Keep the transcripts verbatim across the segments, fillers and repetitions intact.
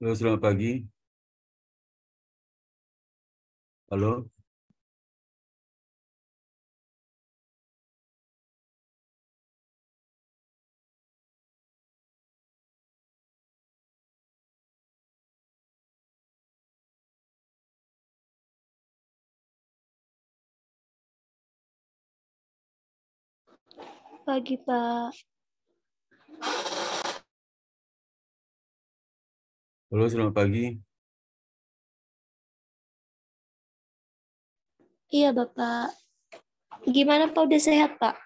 Halo, selamat pagi. Halo, Pagi, Pak. halo, selamat pagi. Iya, Bapak. Gimana, Pak? Udah sehat, Pak?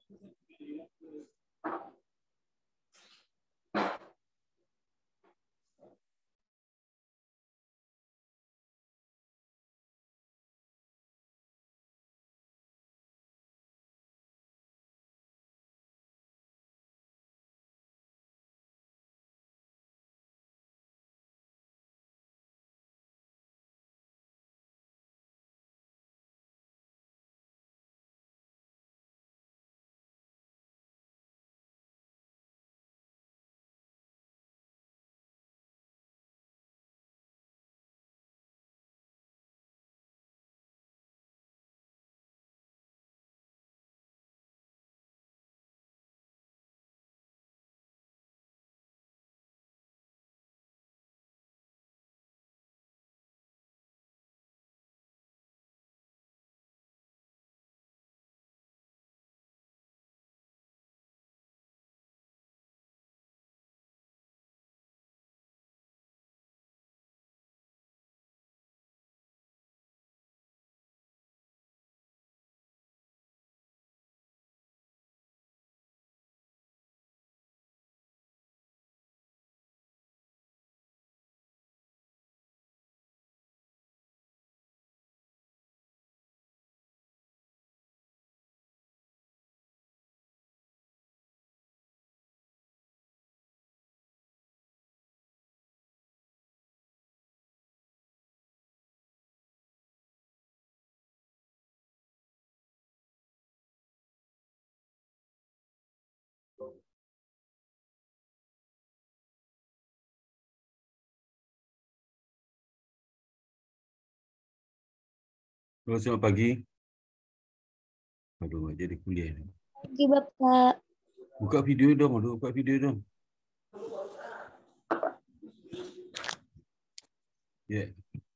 Halo, selamat pagi. Aduh, nggak jadi kuliah. Pagi, Bapak. Buka video dong, aduh, buka video dong. Ya,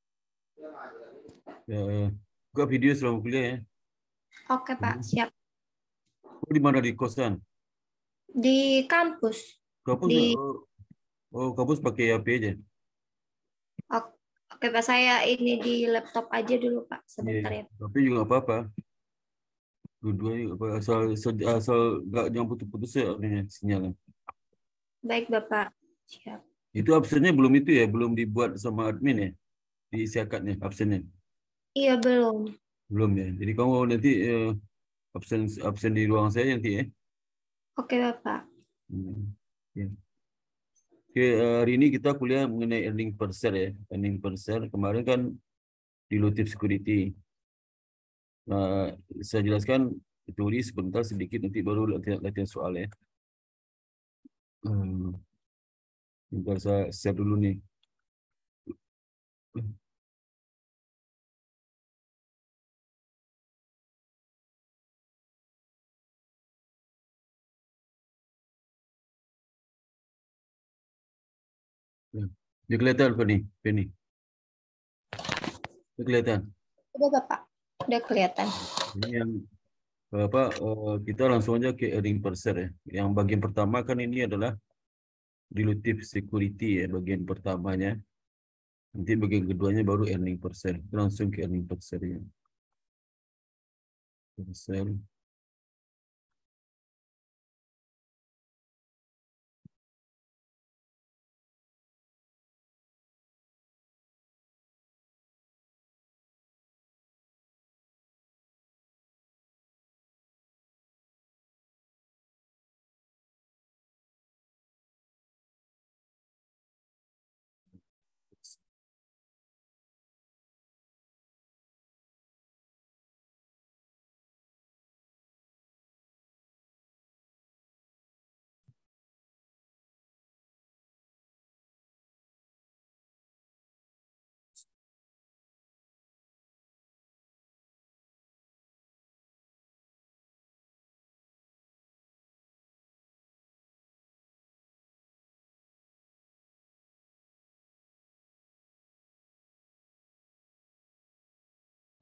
ya, buka video selama kuliah ya. Oke, Pak. Hmm. Siap. Oh, di mana di kosan? Di kampus. Kampus, Di oh, oh, kampus pakai H P aja. Ok- Oke, Pak. Saya ini di laptop aja dulu, Pak. Iya, Sebentar ya. tapi juga nggak apa-apa. Dua-duanya apa, asal asal asal nggak jangan putus-putus ya artinya sinyalnya. Baik, Bapak. Siap. Itu absennya belum itu ya, belum dibuat sama admin ya, diisi akadnya absennya. Iya, belum. Belum ya. Jadi kamu nanti eh, absen absen di ruang saya nanti ya. Oke, Bapak. Hmm. Ya. Oke, eh, hari ini kita kuliah mengenai earning per share ya. Earning per share kemarin kan dilutif security. Nah, saya jelaskan teori sebentar sedikit nanti baru latihan, latihan soal ya. Hmm. Bentar, saya share dulu nih. Ya. Dia kelihatan apa nih, Penny? Dia kelihatan. Udah, Bapak. Udah kelihatan. Ini yang apa? eh, kita langsung aja ke earning per share ya. Yang bagian pertama kan ini adalah dilutif security ya, bagian pertamanya. Nanti bagian keduanya baru earning per share. Kita langsung ke earning per share ya. Per share.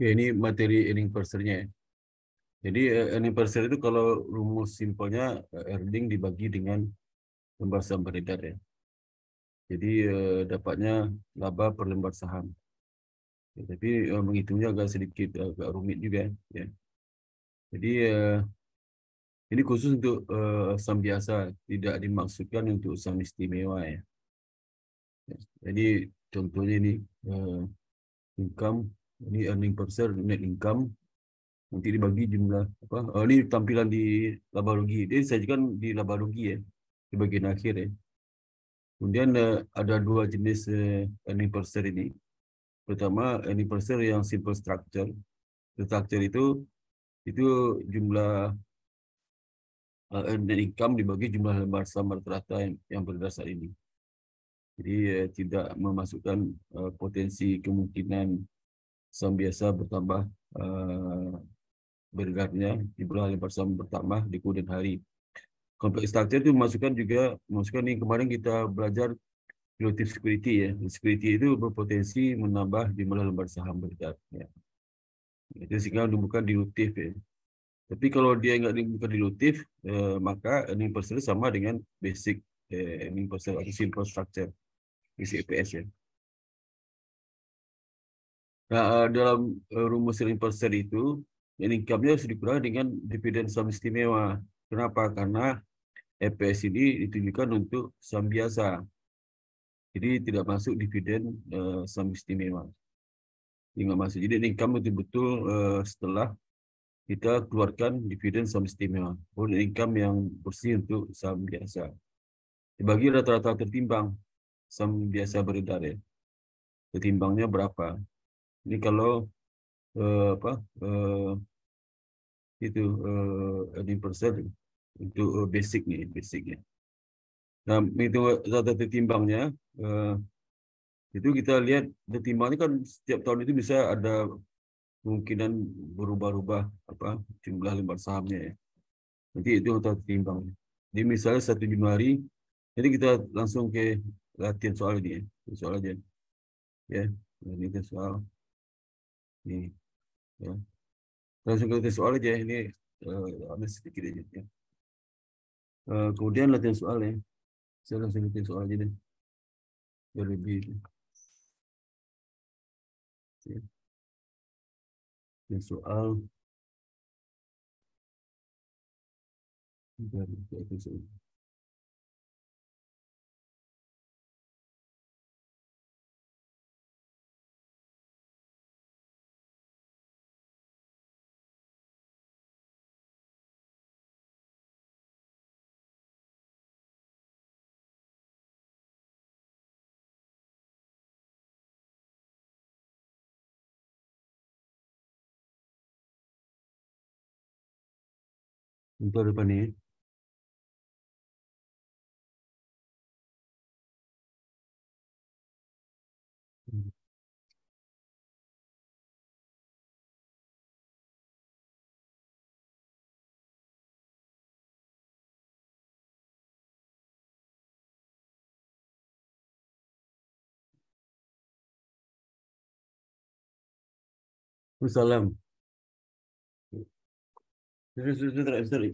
Ya, ini materi earning per share-nya. Ya. Jadi eh, earning per share itu kalau rumus simpelnya eh, earning dibagi dengan lembar saham beredar ya. Jadi eh, dapatnya laba per lembar saham. Ya, tapi eh, menghitungnya agak sedikit agak rumit juga ya. Jadi eh, ini khusus untuk eh, saham biasa, tidak dimaksudkan untuk saham istimewa ya. Ya, jadi contohnya ini eh, income, ini earning per share, net income, nanti dibagi jumlah apa? Oh, ini tampilan di laba rugi. Jadi saya kan di laba rugi ya, di bagian akhir ya. Kemudian eh, ada dua jenis eh, earning per share ini. Pertama, earning per share yang simple structure. Structure itu itu jumlah uh, net income dibagi jumlah lembar saham rata-rata yang, yang beredar saat ini. Jadi eh, tidak memasukkan uh, potensi kemungkinan saham biasa bertambah uh, beredarnya jumlah lembar saham bertambah di kemudian hari. Complex structure itu memasukkan juga memasukkan yang kemarin kita belajar relative security ya. Security itu berpotensi menambah jumlah lembar saham beredar. Ya. Itu sehingga bukan dilutif ya. Tapi kalau dia nggak bukan dilutif, eh, maka earning per share sama dengan basic eh, earning per share atau simple structure, basic E P S ya. Nah, eh, dalam eh, rumus earning per share itu, yang income-nya harus dikurangi dengan dividen saham istimewa. Kenapa? Karena E P S ini ditujukan untuk saham biasa. Jadi tidak masuk dividen eh, saham istimewa. Ini nggak masuk. Jadi income betul-betul eh, setelah kita keluarkan dividen saham istimewa. Bukan income yang bersih untuk saham biasa. Dibagi rata-rata tertimbang saham biasa beredar ya. Tertimbangnya berapa? Ini kalau eh, apa eh, itu eh, earning per share untuk eh, basic nih, basicnya. Nah, itu rata tertimbangnya eh, itu kita lihat tertimbangnya kan setiap tahun itu bisa ada kemungkinan berubah-ubah apa jumlah lembar sahamnya ya. Nanti itu rata tertimbang. Jadi misalnya satu Januari, jadi kita langsung ke latihan soal ini ya, soal aja ya. Ini kita soal ini ya. Langsung ke latihan soal aja ini eh, ada sedikit aja ya. Eh, kemudian latihan soal ya. Saya langsung latihan soal aja deh. Biar lebih ya. Latihan soal biar lebih soal. Untuk depan ini. Salam. Sudah, sudah, sudah, sudah.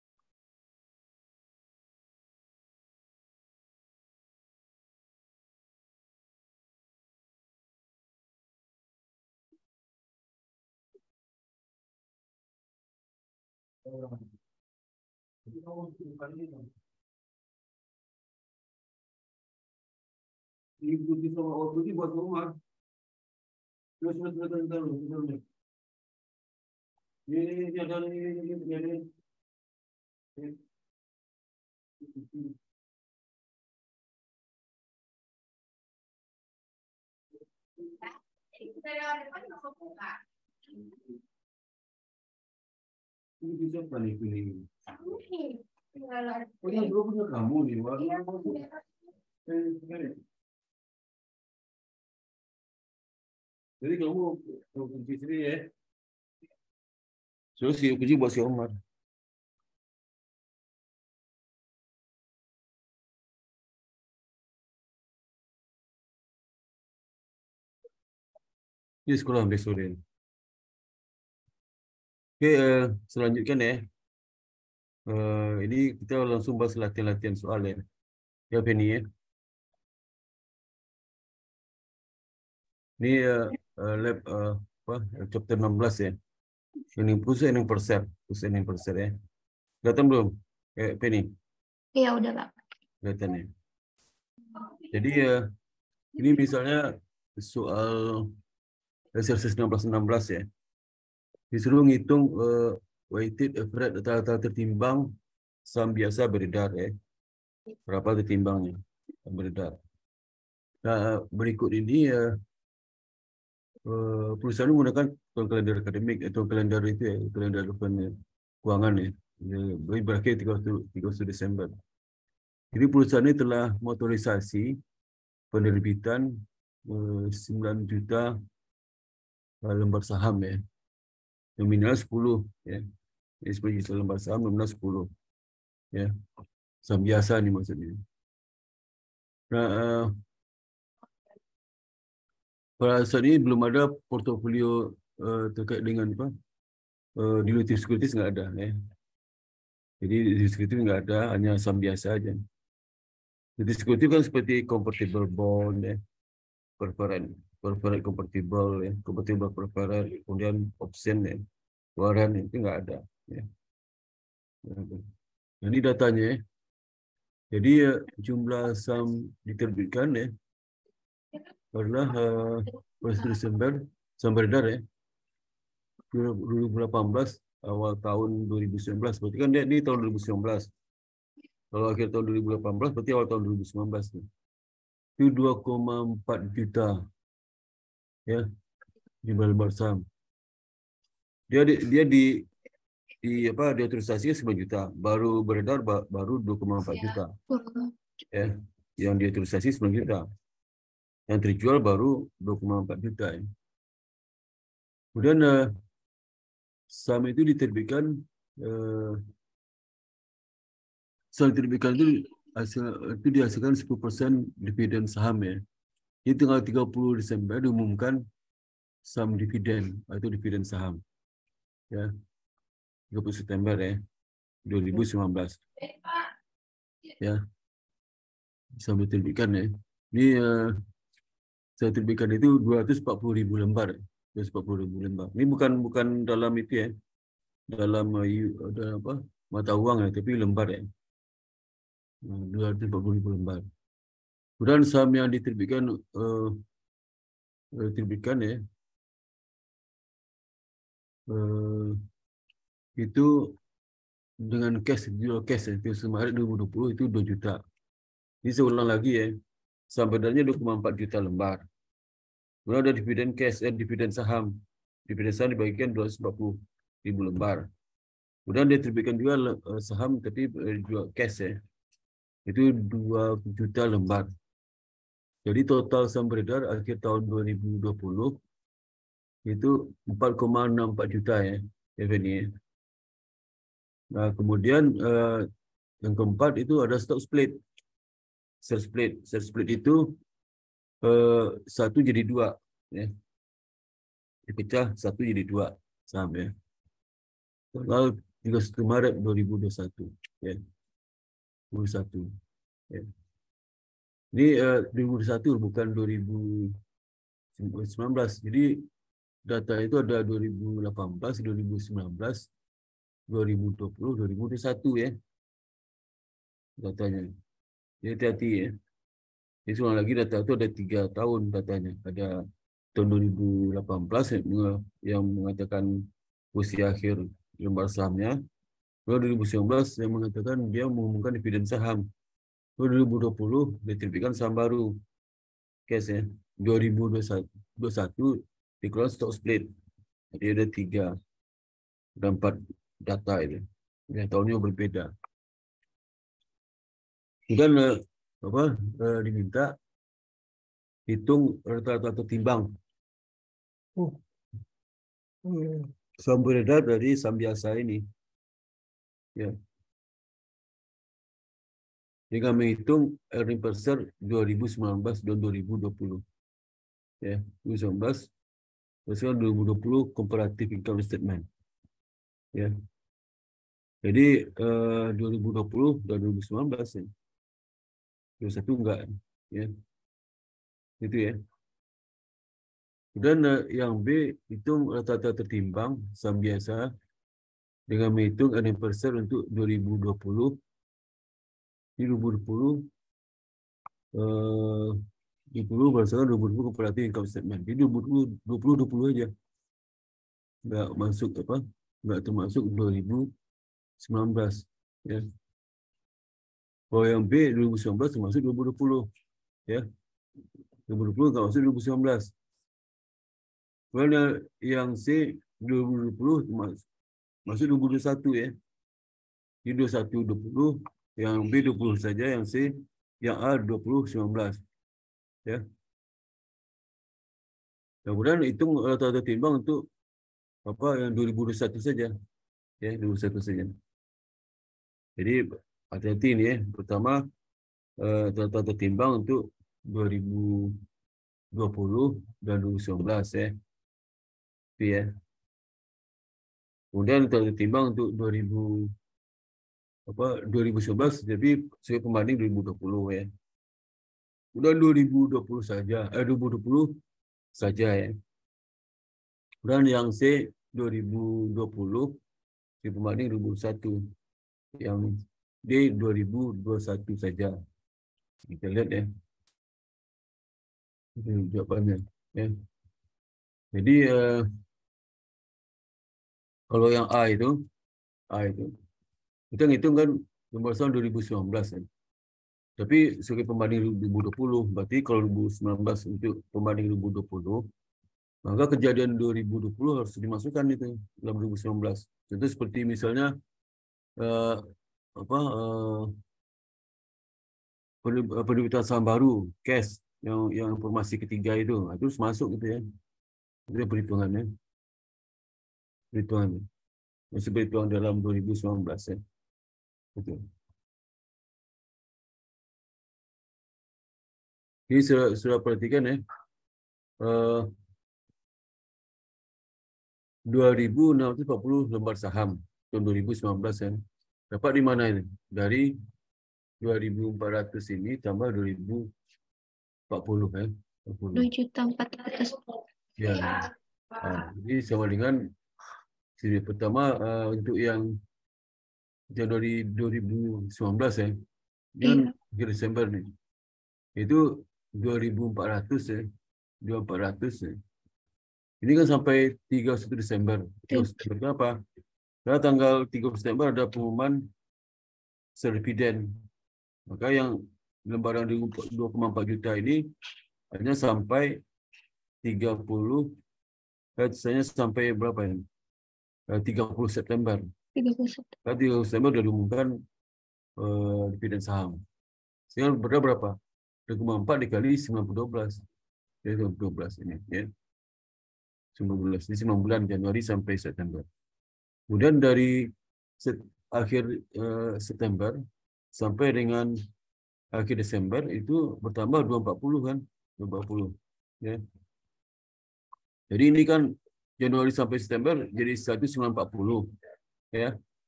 Ini putih sama orang putih buat rumah. Terus, terus, terus, terus, terus, terus. Ini, ini, ini, ada ini, ini, ini, ini. Ini bisa apa nih pilih? Oh, yang dulu punya kamu nih. Jadi kamu mau kunci sini ya. Terus si kunci buat si Omar. Di sekolah besok deh. Oke, uh, selanjutnya ya. Uh, ini kita langsung bahas latihan-latihan soal ya. Ya, Penny ya. Ini uh, uh, lab uh, apa? Chapter enam belas ya. Ini pusat ini persen, pusat ini persen ya. Kelihatan belum? Eh, Penny, Iya, udah, Pak. kelihatan ya. Jadi uh, ini misalnya soal exercise enam belas enam belas ya. Disuruh ngitung uh, weighted average rata-rata tertimbang saham biasa beredar ya. Berapa tertimbangnya beredar. Nah, berikut ini ya uh, perusahaan menggunakan tahun kalender akademik atau kalender itu ya, kalender keuangan ya. Ya, berakhir tiga puluh satu Desember. Jadi perusahaan ini telah motorisasi penerbitan uh, sembilan juta uh, lembar saham ya. Nominal sepuluh ya. Jadi sepuluh juta lembar saham nominal sepuluh ya. Saham biasa nih maksudnya. Nah, uh, pada saat ini belum ada portofolio uh, terkait dengan apa? Uh, dilutif securities nggak ada ya. Jadi dilutif securities nggak ada, hanya saham biasa aja. Jadi securities kan seperti convertible bond ya, preferred, preferred convertible ya, convertible preferred, kemudian option ya, warrant itu nggak ada ya. Ini datanya ya. Jadi uh, jumlah saham diterbitkan ya adalah uh, per Desember saham beredar ya dua ribu delapan belas awal tahun dua ribu sembilan belas, berarti kan dia di tahun dua ribu sembilan belas. Kalau akhir tahun dua ribu delapan belas berarti awal tahun dua ribu sembilan belas nih. Itu dua koma empat juta ya jumlah lembar saham. Dia di, dia di di apa di autorisasi sembilan juta, baru beredar baru dua koma empat juta. Ya, yang di autorisasi sembilan juta. Yang terjual baru dua koma empat juta ya. Kemudian uh, saham itu diterbitkan uh, saham diterbitkan itu hasil itu dihasilkan sepuluh persen dividen saham ya. Ini tanggal tiga puluh Desember diumumkan saham dividen atau dividen saham ya, tiga puluh September ya dua ribu sembilan belas ya, saham diterbitkan ya. Ini uh, saya terbitkan itu dua ratus empat puluh ribu lembar, dua ratus empat puluh ribu lembar. Ini bukan bukan dalam itu ya, dalam uh, dalam apa mata uang ya, tapi lembar ya, dua ratus empat puluh ribu lembar. Kemudian saham yang diterbitkan uh, diterbitkan ya uh, itu dengan cash, jual cash ya, itu Maret dua ribu dua puluh itu dua juta. Ini saya ulang lagi ya, saham beredarnya dua koma empat juta lembar. Kemudian ada dividen cash, eh, dividen saham. Dividen saham dibagikan dua ratus empat puluh ribu lembar. Kemudian dia terbitkan juga uh, saham tapi uh, jual cash ya. Itu dua juta lembar. Jadi total saham beredar akhir tahun dua ribu dua puluh itu empat koma enam empat juta ya, revenue. Nah, kemudian uh, yang keempat itu ada stock split. Share split, share split itu uh, satu jadi dua ya. Dipecah satu jadi dua saham ya. Tanggal tiga puluh satu Maret dua ribu dua puluh satu ya. dua puluh satu ya. Ini uh, dua ribu dua puluh satu bukan dua ribu sembilan belas. Jadi data itu ada dua ribu delapan belas, dua ribu sembilan belas, dua ribu dua puluh, dua ribu dua puluh satu ya. Datanya. Jadi hati-hati ya. Jadi seorang lagi data itu ada tiga tahun datanya. Ada tahun dua ribu delapan belas yang mengatakan usia akhir lembar sahamnya. Lalu dua ribu sembilan belas yang mengatakan dia mengumumkan dividen saham. Lalu dua ribu dua puluh diterbitkan saham baru. Cash ya. dua ribu dua puluh satu dikeluarkan stock split. Jadi ada tiga dan empat data itu. Ya, tahunnya berbeda. Kemudian apa eh, diminta hitung rata-rata tertimbang. Oh. Saham beredar dari saham biasa ini. Ya. Jika menghitung earning per share dua ribu sembilan belas dan dua ribu dua puluh. Ya, dua ribu sembilan belas, terus dua ribu dua puluh comparative income statement. Ya. Jadi eh, dua ribu dua puluh dan dua ribu sembilan belas ya. dua puluh satu enggak ya. Itu ya. Dan eh, yang B hitung rata-rata tertimbang saham biasa dengan menghitung earning per share untuk dua ribu dua puluh. Di dua ribu dua puluh eh dua puluh berdasarkan dua ribu dua puluh comparative income statement. Jadi dua ribu dua puluh dua puluh dua puluh aja. Enggak masuk apa? Enggak termasuk dua ribu sembilan belas ya. Kalau yang B dua ribu sembilan belas termasuk dua ribu dua puluh ya. dua ribu dua puluh enggak masuk dua ribu sembilan belas. Kalau yang C dua ribu dua puluh termasuk masuk dua ribu dua puluh satu ya. Di dua puluh satu dua puluh, yang B dua puluh saja, yang C, yang A dua puluh sembilan belas ya. Kemudian hitung rata-rata timbang untuk apa yang dua ribu dua puluh satu saja ya, dua ribu dua puluh satu saja. Jadi hati-hati ini ya. Pertama eh, rata-rata timbang untuk dua ribu dua puluh dan dua ribu sembilan belas ya. Itu ya. Kemudian rata-rata timbang untuk dua ribu apa dua ribu sembilan belas jadi sebagai pembanding dua ribu dua puluh ya. Kemudian dua ribu dua puluh saja, eh dua ribu dua puluh saja ya. Dan yang C dua ribu dua puluh di pembanding dua ribu dua puluh satu, yang D dua ribu dua puluh satu saja. Kita lihat ya. Ini jawabannya ya. Jadi eh, kalau yang A itu A itu kita ngitung kan pembahasan dua ribu sembilan belas kan. Tapi sebagai pembanding dua ribu dua puluh, berarti kalau dua ribu sembilan belas untuk pembanding dua ribu dua puluh, maka kejadian dua ribu dua puluh harus dimasukkan itu dalam dua ribu sembilan belas. Contoh seperti misalnya eh, apa eh, penerbitan saham baru, cash yang yang informasi ketiga itu, itu harus masuk gitu ya. Itu perhitungannya, perhitungannya. Masih berhitungan dalam dua ribu sembilan belas ya. Betul. Ini sudah, sudah perhatikan ya. Uh, dua ribu enam ratus empat puluh lembar saham tahun dua ribu sembilan belas ya. Dapat di mana ini? Dari dua ribu empat ratus ini tambah dua ribu empat puluh ya. empat puluh. dua juta empat ratus. Ya. Nah, jadi sama dengan siri pertama uh, untuk yang Januari dua ribu sembilan belas ya. Ini kan Iya. akhir Desember nih. Itu dua ribu empat ratus ya. dua ribu empat ratus ya. Ini kan sampai tiga puluh satu Desember. tiga puluh satu Desember kenapa? Karena tanggal tiga puluh Desember ada pengumuman dividen. Maka yang lembaran dua koma empat juta ini hanya sampai tiga puluh, hanya sampai berapa ini? tiga puluh September. tiga puluh satu. Karena tiga puluh September sudah diumumkan uh, dividen saham. Sehingga berapa berapa? dua koma empat dikali sembilan puluh dua belas. Jadi dua belas ini ya. sembilan belas, di sembilan bulan Januari sampai September. Kemudian dari set, akhir uh, September sampai dengan akhir Desember itu bertambah dua ratus empat puluh kan, dua ratus empat puluh ya. Jadi ini kan Januari sampai September jadi seratus sembilan ratus empat puluh ya.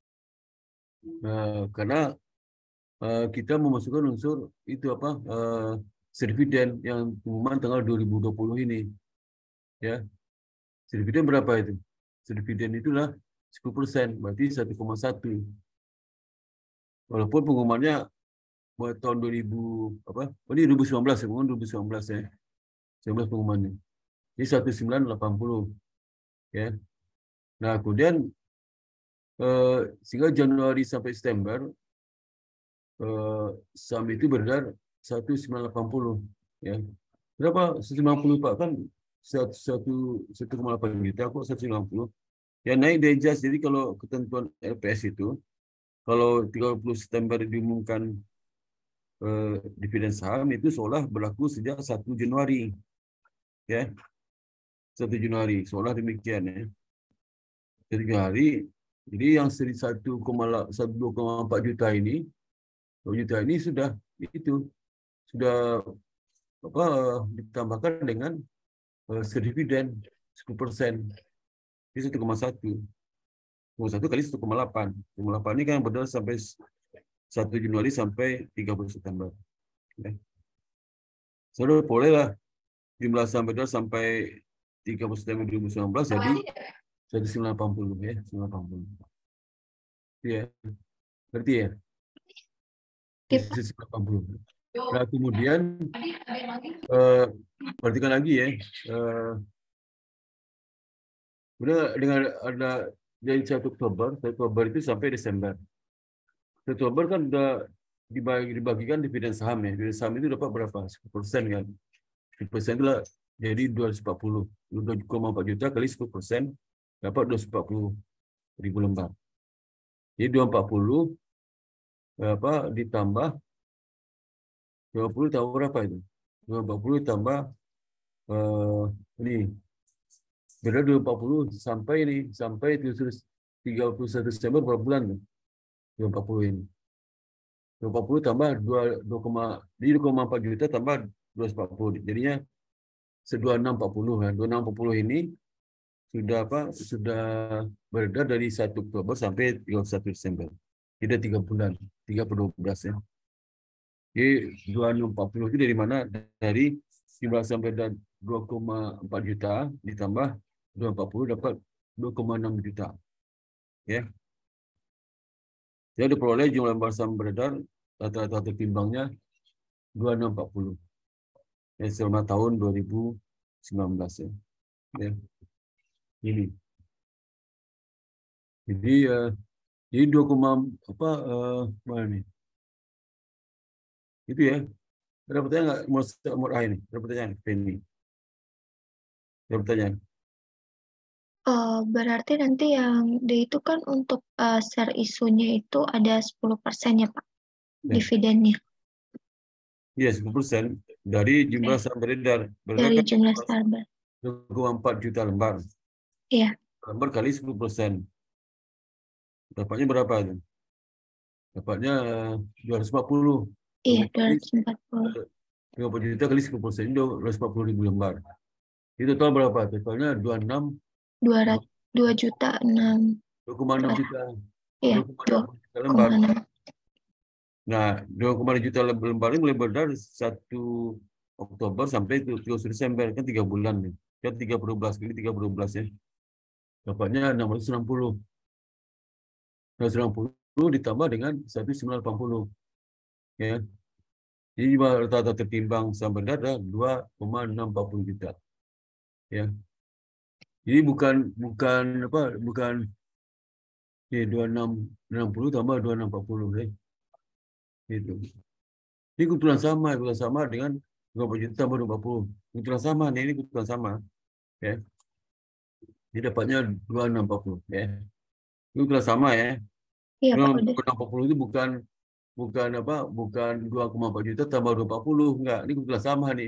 Uh, karena uh, kita memasukkan unsur itu apa? Uh, dividen yang pengumuman tanggal dua ribu dua puluh ini ya. Dividen berapa itu? Dividen itulah sepuluh persen, berarti satu koma satu. Walaupun pengumumannya buat tahun dua ribu apa? Oh, ini dua ribu sembilan belas, pengumuman dua ribu sembilan belas ya. sembilan belas pengumumannya. Ini seribu sembilan ratus delapan puluh ya. Nah, kemudian eh, sehingga Januari sampai September eh, saham itu beredar seribu sembilan ratus delapan puluh ya. Berapa? seribu sembilan puluh Pak kan satu koma delapan juta kok seratus sembilan puluh. Ya naik dari jas. Jadi kalau ketentuan L P S itu kalau tiga puluh September diumumkan eh, dividen saham itu seolah berlaku sejak satu Januari. Ya. satu Januari, seolah demikian ya. satu Januari, jadi yang satu koma empat juta ini, dua juta ini sudah itu sudah apa ditambahkan dengan uh, dividen sepuluh persen. Ini satu koma satu. dua puluh satu kali satu koma delapan. satu koma delapan ini kan beredar sampai satu Januari sampai tiga puluh September. Ya. Sudah boleh lah jumlah saham beredar sampai tiga puluh September dua ribu sembilan belas jadi seratus delapan puluh ya, seratus delapan puluh. Iya. Berarti ya? seratus delapan puluh. Nah, kemudian eh, perhatikan lagi ya. Eh, udah dengan ada dari satu Oktober, satu Oktober itu sampai Desember. satu Oktober kan udah dibagi, dibagikan dividen saham ya. Dividen saham itu dapat berapa? sepuluh persen kan. sepuluh persen itu lah jadi dua ratus empat puluh. dua koma empat juta kali sepuluh persen dapat dua ratus empat puluh ribu lembar. Jadi dua ratus empat puluh apa ditambah dua puluh tambah berapa itu? dua ratus empat puluh tambah eh, ini berada dua ratus empat puluh sampai ini sampai tiga puluh satu Desember berapa bulan kan? dua ratus empat puluh ini. dua ratus empat puluh tambah dua, jadi dua koma empat juta tambah dua ratus empat puluh. Jadinya dua ribu enam ratus empat puluh kan. dua ribu enam ratus empat puluh ini sudah apa? Sudah beredar dari satu Oktober sampai tiga puluh satu Desember. Tidak tiga bulan, tiga per dua belas ya. Jadi dua ribu enam ratus empat puluh itu dari mana? Dari jumlah saham beredar dua koma empat juta ditambah dua ratus empat puluh dapat dua koma enam juta. Ya. Jadi diperoleh jumlah lembar saham beredar rata-rata tertimbangnya dua ribu enam ratus empat puluh. Ya, selama tahun dua ribu sembilan belas ya. Ya. Ini. Jadi uh, jadi dua, apa uh, mana nih? Itu ya. Ada pertanyaan nggak? Mau A ini? Ada pertanyaan? Penny. Ada pertanyaan? Uh, berarti nanti yang D itu kan untuk uh, share isunya itu ada sepuluh persen ya Pak, Ya. Dividennya. Iya, sepuluh persen dari jumlah saham beredar. Beredar Dari kan jumlah saham. dua koma empat juta lembar. Iya. Lembar kali sepuluh persen. Dapatnya berapa itu? Dapatnya dua ratus empat puluh. Iya, dua ratus empat puluh. lima puluh juta kali sepuluh persen, dua ratus empat puluh ribu lembar. Itu total berapa? Totalnya dua puluh enam. dua juta enam. dua koma enam juta. Iya, dua koma enam juta lembar. Nah, dua koma enam juta lembar ini mulai beredar satu Oktober sampai tiga puluh Desember. Kan tiga bulan. Kan tiga per dua belas kali tiga per dua belas ya. Dapatnya enam ratus enam puluh. enam ratus enam puluh ditambah dengan seribu sembilan ratus delapan puluh. Ya. Jadi rata-rata tertimbang saham beredar adalah dua koma enam empat nol juta. Ya. Jadi bukan bukan apa bukan ya, dua ribu enam ratus enam puluh tambah dua ribu enam ratus empat puluh ya. Gitu. Ini kebetulan sama, kebetulan sama dengan dua puluh juta tambah dua ratus empat puluh. Kebetulan sama nih, ini kebetulan sama. Ya. Jadi dapatnya dua ribu enam ratus empat puluh ya. Ini kebetulan sama ya. Iya, dua Pak. ribu enam ratus empat puluh itu bukan bukan apa? Bukan dua koma empat juta tambah dua ratus empat puluh, enggak. Ini kebetulan sama nih.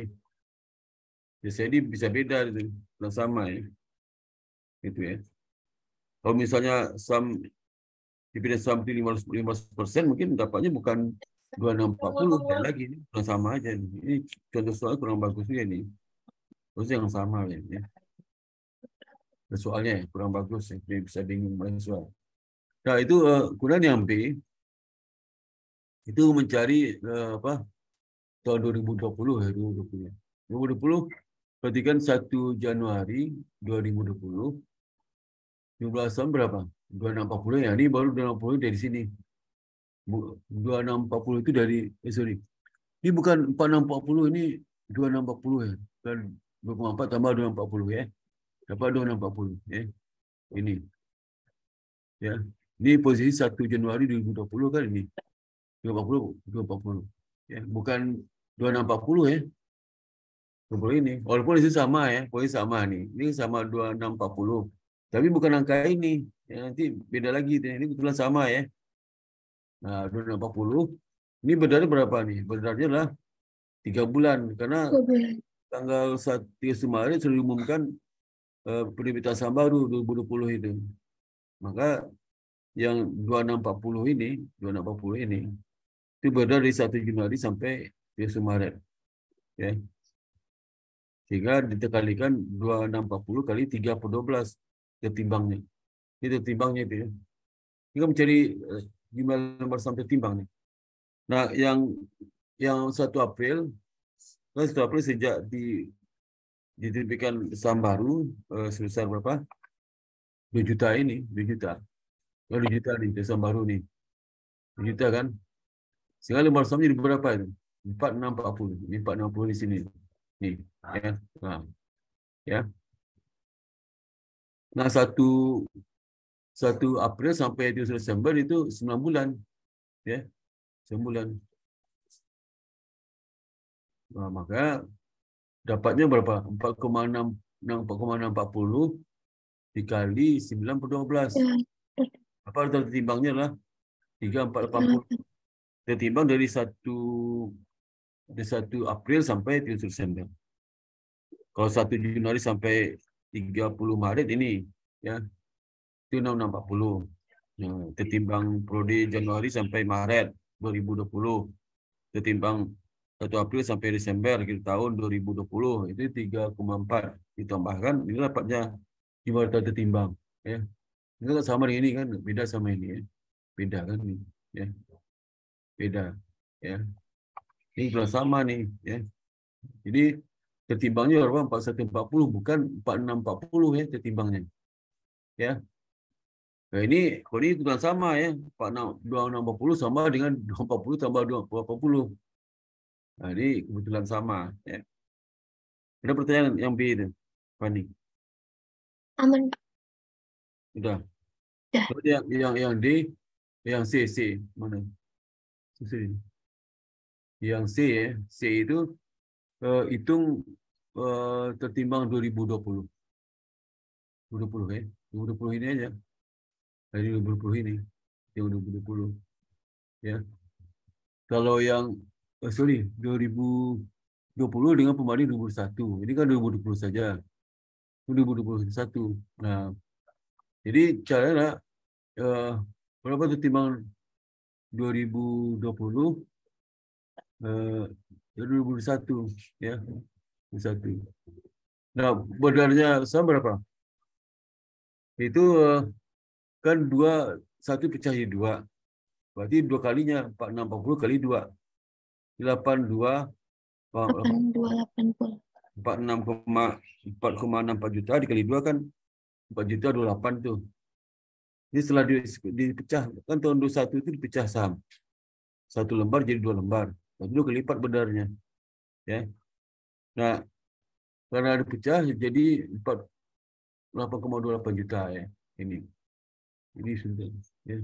Jadi bisa beda itu, kebetulan sama ya. Gitu ya. Kalau misalnya saham dividen saham lima belas persen mungkin dapatnya bukan dua ribu enam ratus empat puluh dan lagi ini bukan sama aja. Ini contoh soal kurang bagus juga nih. Terus yang sama ya. Soalnya ya, kurang bagus ya. Jadi bisa bingung mahasiswa. Nah itu uh, kemudian yang B itu mencari uh, apa tahun dua ribu dua puluh ya dua ribu dua puluh. dua ribu dua puluh perhatikan satu Januari dua ribu dua puluh jumlah saham berapa? dua ribu enam ratus empat puluh ya. Ini baru dua ribu enam ratus empat puluh dari sini. dua ribu enam ratus empat puluh itu dari eh sorry. Ini bukan empat ribu enam ratus empat puluh ini dua ribu enam ratus empat puluh ya. Kan dua koma empat tambah dua ribu enam ratus empat puluh ya. Dapat dua ribu enam ratus empat puluh ya. Ini. Ya. Ini posisi satu Januari dua ribu dua puluh kan ini. dua ribu empat puluh, dua ribu empat puluh. Ya, bukan dua ribu enam ratus empat puluh ya. dua puluh ini. Walaupun ini sama ya, posisi sama nih. Ini sama dua ribu enam ratus empat puluh. Tapi bukan angka ini. Ya, nanti beda lagi. Ini kebetulan sama ya. Nah, dua ribu enam ratus empat puluh. Ini berdarnya berapa nih? Berdarnya adalah tiga bulan. Karena tanggal satu Maret sudah diumumkan uh, penerbitan saham baru dua ribu dua puluh itu. Maka yang dua ribu enam ratus empat puluh ini, dua ribu enam ratus empat puluh ini, itu beredar dari satu Januari sampai tiga belas Maret. Ya. Sehingga dikalikan dua ribu enam ratus empat puluh kali tiga per dua belas ketimbangnya. Itu timbangnya itu ya. Kita mencari uh, jumlah lembar saham tertimbang nih. Nah, yang yang satu April, kan satu April sejak di diterbitkan saham baru uh, sebesar berapa? dua juta ini, dua juta. Oh, dua juta nih, saham baru nih. dua juta kan? Sekarang lembar saham jadi berapa itu? empat enam empat puluh. Ini empat enam puluh di sini. Nih, ya. Nah, ya. Nah, satu satu April sampai tiga belas Desember itu sembilan bulan, ya. sembilan bulan. Nah, maka dapatnya berapa? empat koma enam empat koma enam empat puluh dikali sembilan per dua belas. Ya, Apa tertimbangnya lah tiga empat lapan puluh. Tertimbang dari satu dari satu April sampai tiga belas Desember. Kalau satu Januari sampai tiga puluh Maret ini ya itu enam enam empat puluh. Ya, tertimbang periode Januari sampai Maret dua ribu dua puluh. Tertimbang satu April sampai Desember kita tahun dua ribu dua puluh itu tiga koma empat ditambahkan ini dapatnya jumlah tertimbang ya. Ini kan sama dengan ini kan beda sama ini ya. Beda kan ini ya. Beda ya. Ini kalau sama nih ya. Jadi tertimbangnya berapa? empat satu empat puluh bukan empat enam empat puluh ya tertimbangnya. Ya. Nah, ini kalau ini itu sama ya. empat enam dua enam empat puluh sama dengan dua empat puluh tambah dua empat puluh. Nah, ini kebetulan sama ya. Ada pertanyaan yang B itu, Fani? aman, Pak. Sudah. Ya, Terus yang yang yang D, yang C, C mana? C. Yang C ya, C itu uh, hitung uh, tertimbang dua ribu dua puluh. dua ribu dua puluh ya. dua ribu dua puluh ini aja. Dari dua ribu dua puluh ini. Yang dua ribu dua puluh ya. Kalau yang oh, sorry, dua ribu dua puluh dengan pembanding dua ribu dua puluh satu. Ini kan dua ribu dua puluh saja. dua ribu dua puluh satu. Nah, jadi caranya uh, berapa tertimbang dua ribu dua puluh uh, dua ribu dua puluh satu ya. dua ribu satu. Nah, bedarnya sama berapa? Itu uh, kan dua satu pecah jadi dua. Berarti dua kalinya empat enam empat puluh kali dua. delapan dua delapan dua delapan puluh. empat enam empat koma enam empat juta dikali dua kan empat juta dua puluh delapan tuh. Ini setelah dipecah kan tahun dua puluh satu itu dipecah saham. Satu lembar jadi dua lembar. Lalu dua kali lipat bedarnya. Ya. Nah, karena dipecah jadi empat delapan koma dua puluh delapan juta ya. Ini. Ini sudah ya.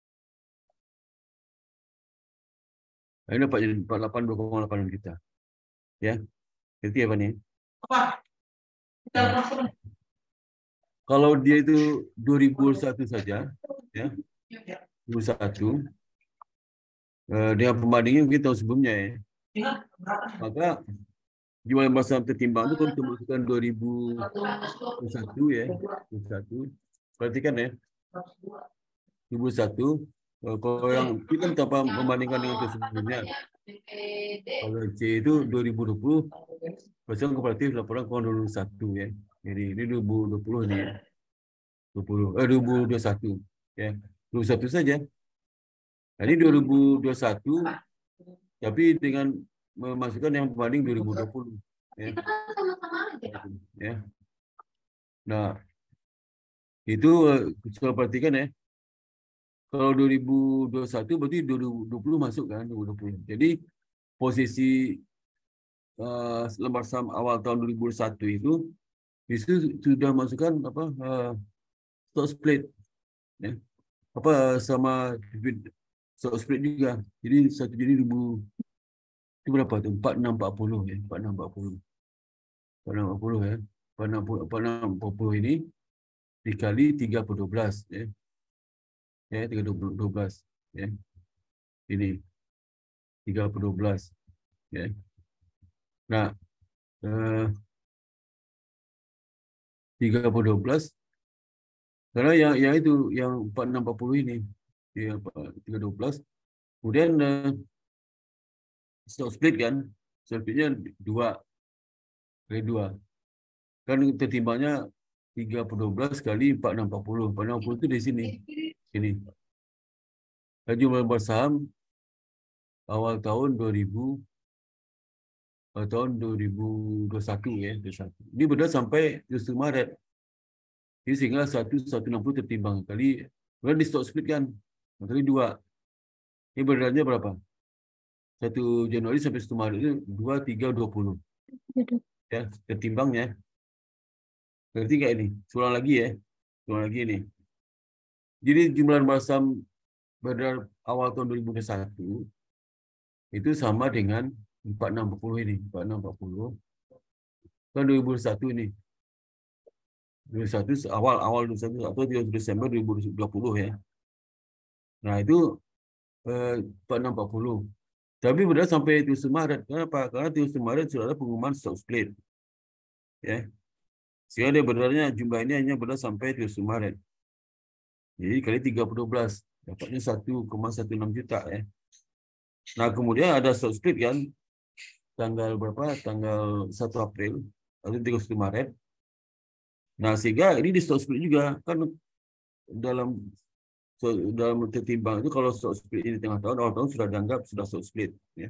Nah, ini dapat jadi empat puluh delapan dua koma delapan juta. Ya. Ngerti apa nih? Apa? Nah, kalau dia itu dua ribu dua puluh satu saja, ya, dua ribu satu, uh, dengan pembandingnya mungkin tahun sebelumnya ya, maka jumlah lembar saham tertimbang itu kalau kita masukkan dua ribu dua puluh satu ya, dua ribu satu, perhatikan ya, dua ribu satu, uh, kalau yang kita tanpa membandingkan dengan tahun sebelumnya, kalau C itu dua ribu dua puluh, persen komparatif laporan keuangan dua ribu satu ya, jadi ini dua ribu dua puluh ini ya. dua puluh, eh, dua ribu dua puluh satu ya, dua puluh satu saja. Jadi dua ribu dua puluh satu tapi dengan memasukkan yang pembanding dua ribu dua puluh ya. Ya. Nah, itu kita perhatikan ya. Kalau dua ribu dua puluh satu berarti dua ribu dua puluh masuk kan dua ribu dua puluh. Jadi posisi uh, lembar saham awal tahun dua ribu dua puluh satu itu itu sudah masukkan apa uh, stock split ya. Apa sama stock split juga. Jadi satu jadi ribu itu berapa tu? empat enam empat puluh ya. empat enam empat puluh. empat enam empat puluh ya. empat enam empat puluh ini dikali tiga per dua belas ya. Ya, tiga per dua belas ya. Ini tiga per dua belas ya. Nah, eh, tiga per dua belas karena yang yang itu yang empat enam empat puluh ini ya tiga dua belas. Kemudian eh, stock split kan. Stock splitnya dua kali dua. Kan tertimbangnya tiga per dua belas kali empat enam empat puluh. empat enam empat puluh itu di sini. Sini. Dan jumlah lembar saham awal tahun dua ribu, awal tahun dua ribu dua puluh satu ya. dua puluh satu. Ini berdasar sampai tiga puluh satu Maret. Jadi sehingga seratus enam puluh tertimbang kali. Kemudian di stock split kan. Kali dua. Ini berdarnya berapa? satu Januari sampai satu Maret itu dua, tiga, dua puluh. Ya, tertimbangnya. Berarti kayak ini. Ulang lagi ya. Ulang lagi ini. Jadi jumlah lembar saham beredar awal tahun dua ribu dua puluh satu itu sama dengan empat enam empat puluh ini. empat enam empat puluh. Kan dua ribu dua puluh satu ini. dua ribu dua puluh satu awal awal dua ribu dua puluh satu atau tiga belas Desember dua ribu dua puluh ya. Nah, itu eh, empat enam empat puluh. Tapi berdasar sampai tiga puluh satu Maret. Kenapa? Karena tiga puluh satu Maret sudah ada pengumuman stock split. Ya. Sehingga dia bedarnya jumlah ini hanya berdasar sampai tiga puluh satu Maret. Jadi kali tiga per dua belas dapatnya satu koma satu enam juta ya. Nah, kemudian ada stock split kan tanggal berapa? Tanggal satu April atau tiga puluh satu Maret. Nah, sehingga ini di stock split juga kan dalam so, dalam tertimbang itu kalau stock split ini tengah tahun, awal tahun sudah dianggap sudah stock split ya.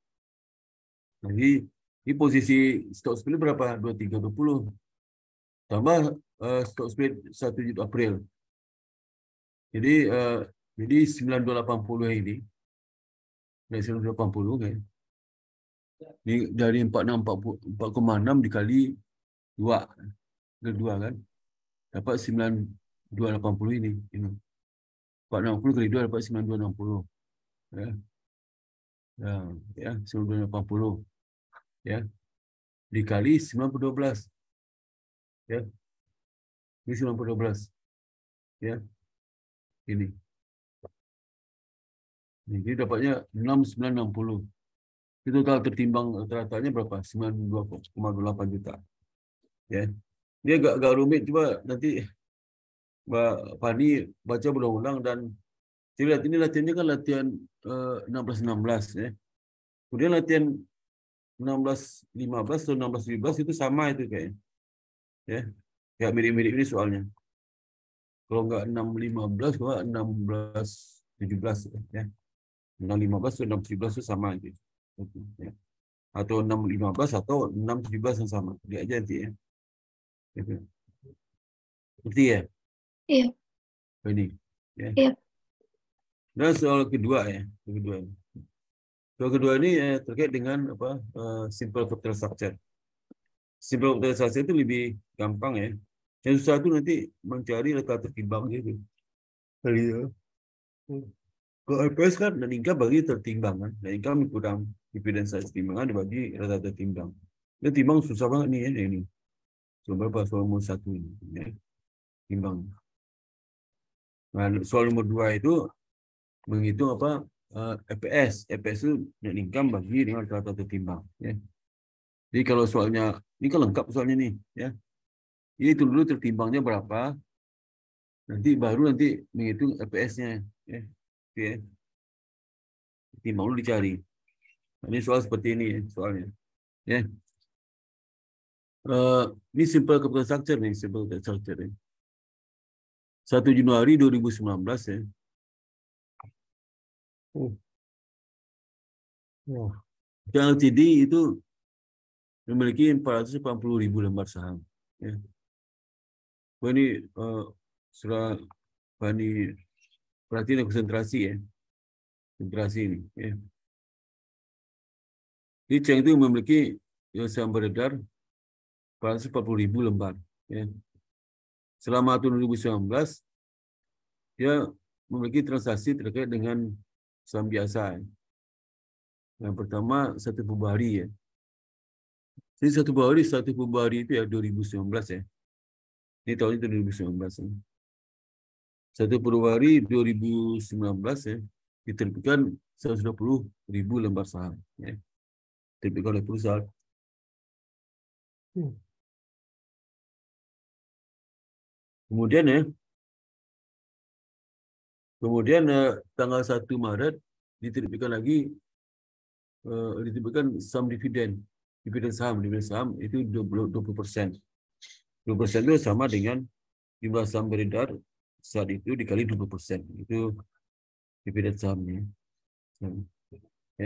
Jadi di posisi stock split berapa? dua puluh tiga dua puluh. Tambah uh, stock split satu April. Jadi uh, jadi sembilan ribu dua ratus delapan puluh ini. Dari sembilan ribu dua ratus delapan puluh kan. Ini dari empat koma enam dikali dua. Kedua kan. Dapat sembilan ribu dua ratus delapan puluh ini. ini. empat ratus enam puluh kali dua dapat sembilan ribu dua ratus enam puluh. Ya. Ya, ya, sembilan ribu dua ratus delapan puluh. Ya. Dikali sembilan per dua belas. Ya. Ini sembilan per dua belas. Ya. Ini. Jadi dapatnya enam ribu sembilan ratus enam puluh. Itu total tertimbang rata-ratanya berapa? sembilan puluh dua koma delapan juta. Ya. Dia agak, agak rumit, coba nanti Mbak Fani baca berulang-ulang dan jadi lihat ini latihannya kan latihan uh, enam belas enam belas ya. Kemudian latihan enam belas lima belas atau enam belas tujuh belas itu sama itu kayaknya. Ya. Ya mirip-mirip ini soalnya. Kalau enggak enam lima belas kalau enam belas tujuh belas ya. enam lima belas atau enam tujuh belas itu sama itu. Ya. Atau enam lima belas atau enam tujuh belas yang sama. Dia aja nanti ya. Gitu. Ngerti ya? Iya. Ini. Ya. Iya. Dan soal kedua ya, soal kedua ini. Soal kedua ini eh, terkait dengan apa? Uh, simple capital structure. Simple capital structure itu lebih gampang ya. Yang susah itu nanti mencari letak tertimbang gitu. Kali ya. Kalau L P S kan dan income bagi tertimbang kan. Dan income kurang dividen size timbangan dibagi rata tertimbang. Dan timbang susah banget nih ya ini. Coba apa soal nomor satu ini. Ya. Timbang. Nah, soal nomor dua itu menghitung apa uh, L P S. L P S itu net income bagi dengan rata tertimbang. Ya. Jadi kalau soalnya ini kan lengkap soalnya nih. Ya. Ini itu dulu tertimbangnya berapa. Nanti baru nanti menghitung L P S-nya. Ya. Oke. Timbang dulu dicari. Ini soal seperti ini ya, soalnya. Ya. Uh, ini simple capital structure nih, simple capital structure nih. satu Januari dua ribu sembilan belas ya. Oh. Oh. Yang L T D itu memiliki empat ratus delapan puluh ribu lembar saham. Ya. Wah, ini uh, sudah ini perhatian konsentrasi ya. Konsentrasi ini. Ya. Jadi Cheng itu memiliki yang saham beredar empat ratus empat puluh ribu lembar. Ya. Selama tahun dua ribu sembilan belas, dia memiliki transaksi terkait dengan saham biasa. Ya. Yang pertama, satu Februari ya. Jadi satu Februari, satu Februari itu ya dua ribu sembilan belas ya. Ini tahun itu dua ribu sembilan belas ya. satu Februari dua ribu sembilan belas ya, diterbitkan seratus dua puluh ribu lembar saham. Ya. Diterbitkan oleh perusahaan. Hmm. Kemudian ya, kemudian eh, tanggal satu Maret diterbitkan lagi, eh, diterbitkan saham dividen. Dividen saham, dividen saham itu dua puluh persen. dua puluh persen itu sama dengan jumlah saham beredar saat itu dikali dua puluh persen. Itu dividen sahamnya. Ya.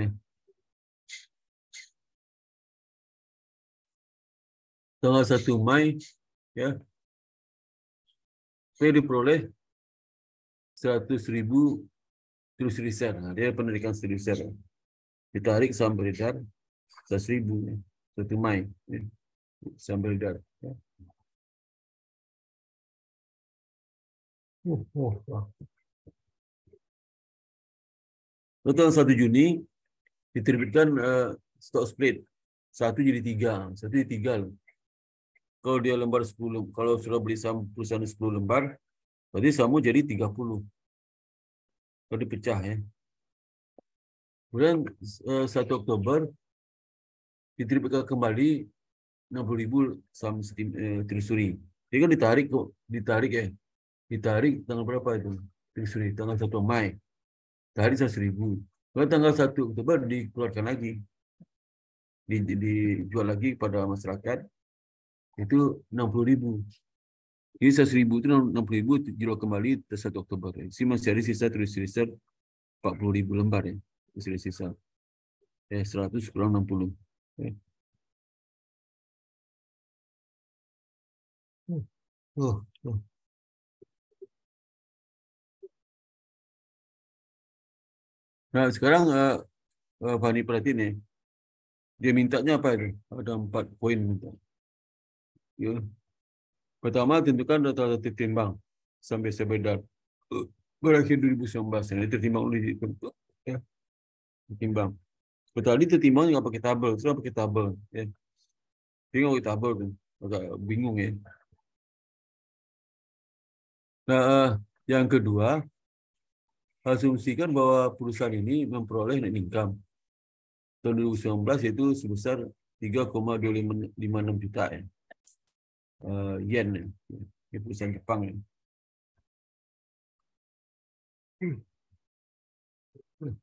Tanggal satu Mei, ya, saya diperoleh seratus ribu terus reser. Nah, dia penarikan seribu share. Ditarik saham beredar seratus ribu. Ya. satu Mei. Ya. Saham beredar. Ya. Oh, oh, oh. Tanggal satu Juni diterbitkan uh, stock split. Satu jadi tiga. Satu jadi tiga. Kalau dia lembar sepuluh, kalau sudah beli saham perusahaan sepuluh lembar, berarti sahammu jadi tiga puluh. Kalau dipecah ya. Kemudian uh, satu Oktober diterbitkan kembali enam puluh ribu saham uh, Treasury. Dia kan ditarik kok, ditarik ya. Ditarik tanggal berapa itu? Treasury, tanggal satu Mei. Tarik seratus ribu. Kalau tanggal satu Oktober dikeluarkan lagi. Di, di, dijual lagi pada masyarakat. Itu enam puluh ribu. Jadi seratus ribu itu enam puluh ribu jual kembali ke satu Oktober. Jadi masih ada sisa terus reserve empat puluh ribu lembar ya. Masih sisa. Eh, seratus kurang enam puluh. Ya. Oh, oh. Nah, sekarang uh, uh, Fani perhatiin ya. Dia mintanya apa itu? Ada empat poin minta. Ya. Pertama, tentukan data-data timbang sampai sebedar berakhir dua ribu sembilan belas. Ini tertimbang oleh ya. Timbang. Tadi tertimbang nggak pakai tabel, sudah pakai tabel. Ya. Bingung pakai tabel tuh, agak bingung ya. Nah, yang kedua, asumsikan bahwa perusahaan ini memperoleh net income tahun dua ribu sembilan belas yaitu sebesar tiga koma dua lima enam juta ya. Uh, yen ya. Ini perusahaan Jepang ya. Hmm. Hmm.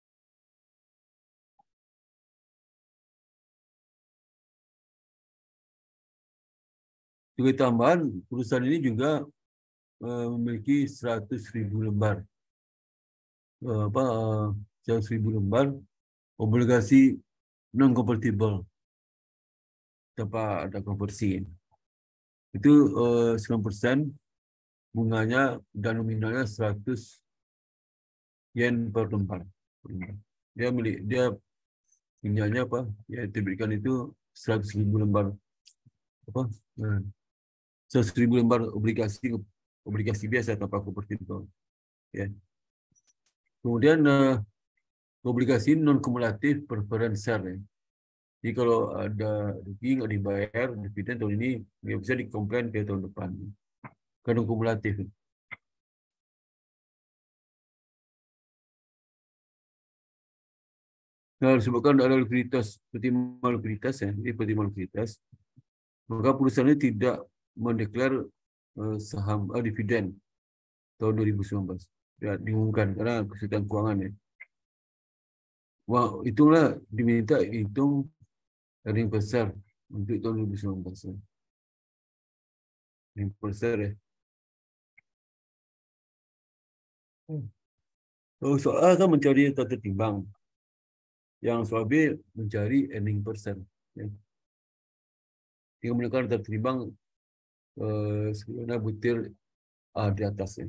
Juga tambahan, perusahaan ini juga uh, memiliki seratus ribu lembar uh, apa uh, seratus ribu lembar obligasi non convertible tanpa ada konversi. Itu uh, sembilan persen bunganya dan nominalnya seratus yen per lembar. Dia milik dia punyanya apa? Ya diberikan itu seratus ribu lembar apa? Nah, seratus ribu lembar obligasi obligasi biasa tanpa convertible. Ya. Kemudian uh, obligasi non kumulatif preference share. Ya. Jadi kalau ada rugi nggak dibayar dividen tahun ini nggak bisa dikomplain ke tahun depan. Karena kumulatif. Nah, disebabkan ada likuiditas, pertimbangan likuiditas ya, ini pertimbangan likuiditas, maka perusahaan ini tidak mendeklar uh, saham uh, dividen tahun dua ribu sembilan belas. Ya, diumumkan karena kesulitan keuangan ya. Wah, itulah diminta hitung earning per share untuk tahun dua ribu sembilan belas. Ya. Earning per share ya. Oh, soal kan mencari tata timbang. Yang soal B mencari earning per share. Ya. Yang menunjukkan tata timbang eh, sebenarnya butir A di atasnya.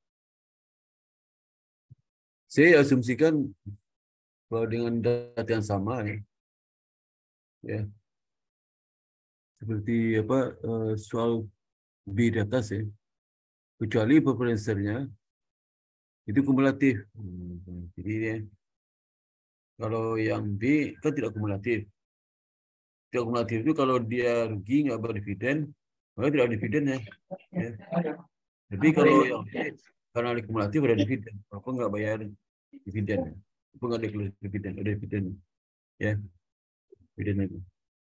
Saya asumsikan bahwa dengan data yang sama ya, ya seperti apa uh, soal B di atas ya, kecuali preferensinya itu kumulatif. Hmm, jadi ya, kalau yang B kan tidak kumulatif. Tidak kumulatif itu kalau dia rugi nggak berdividen, maka tidak ada dividen ya. ya. Tapi kalau yang B karena ada kumulatif ada dividen, apa nggak bayar dividen, apa nggak ada dividen, ada dividen ya, dividen itu.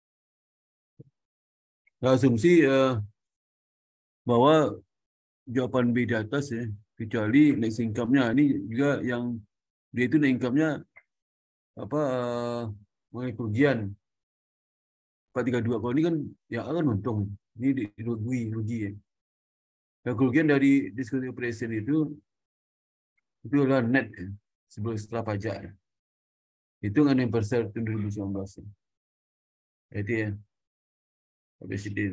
Nah, asumsi uh, bahwa jawaban B di atas ya, kecuali net income-nya ini juga yang dia itu net income-nya apa uh, mengenai kerugian empat tiga dua. Kalau ini kan yang akan untung. Ini rugi, rugi ya. Nah, kerugian dari discontinued operation itu itu adalah net ya, sebelum setelah pajak. Ya. Itu kan yang persen dua ribu sembilan belas. Ya. Itu ya. Habis itu.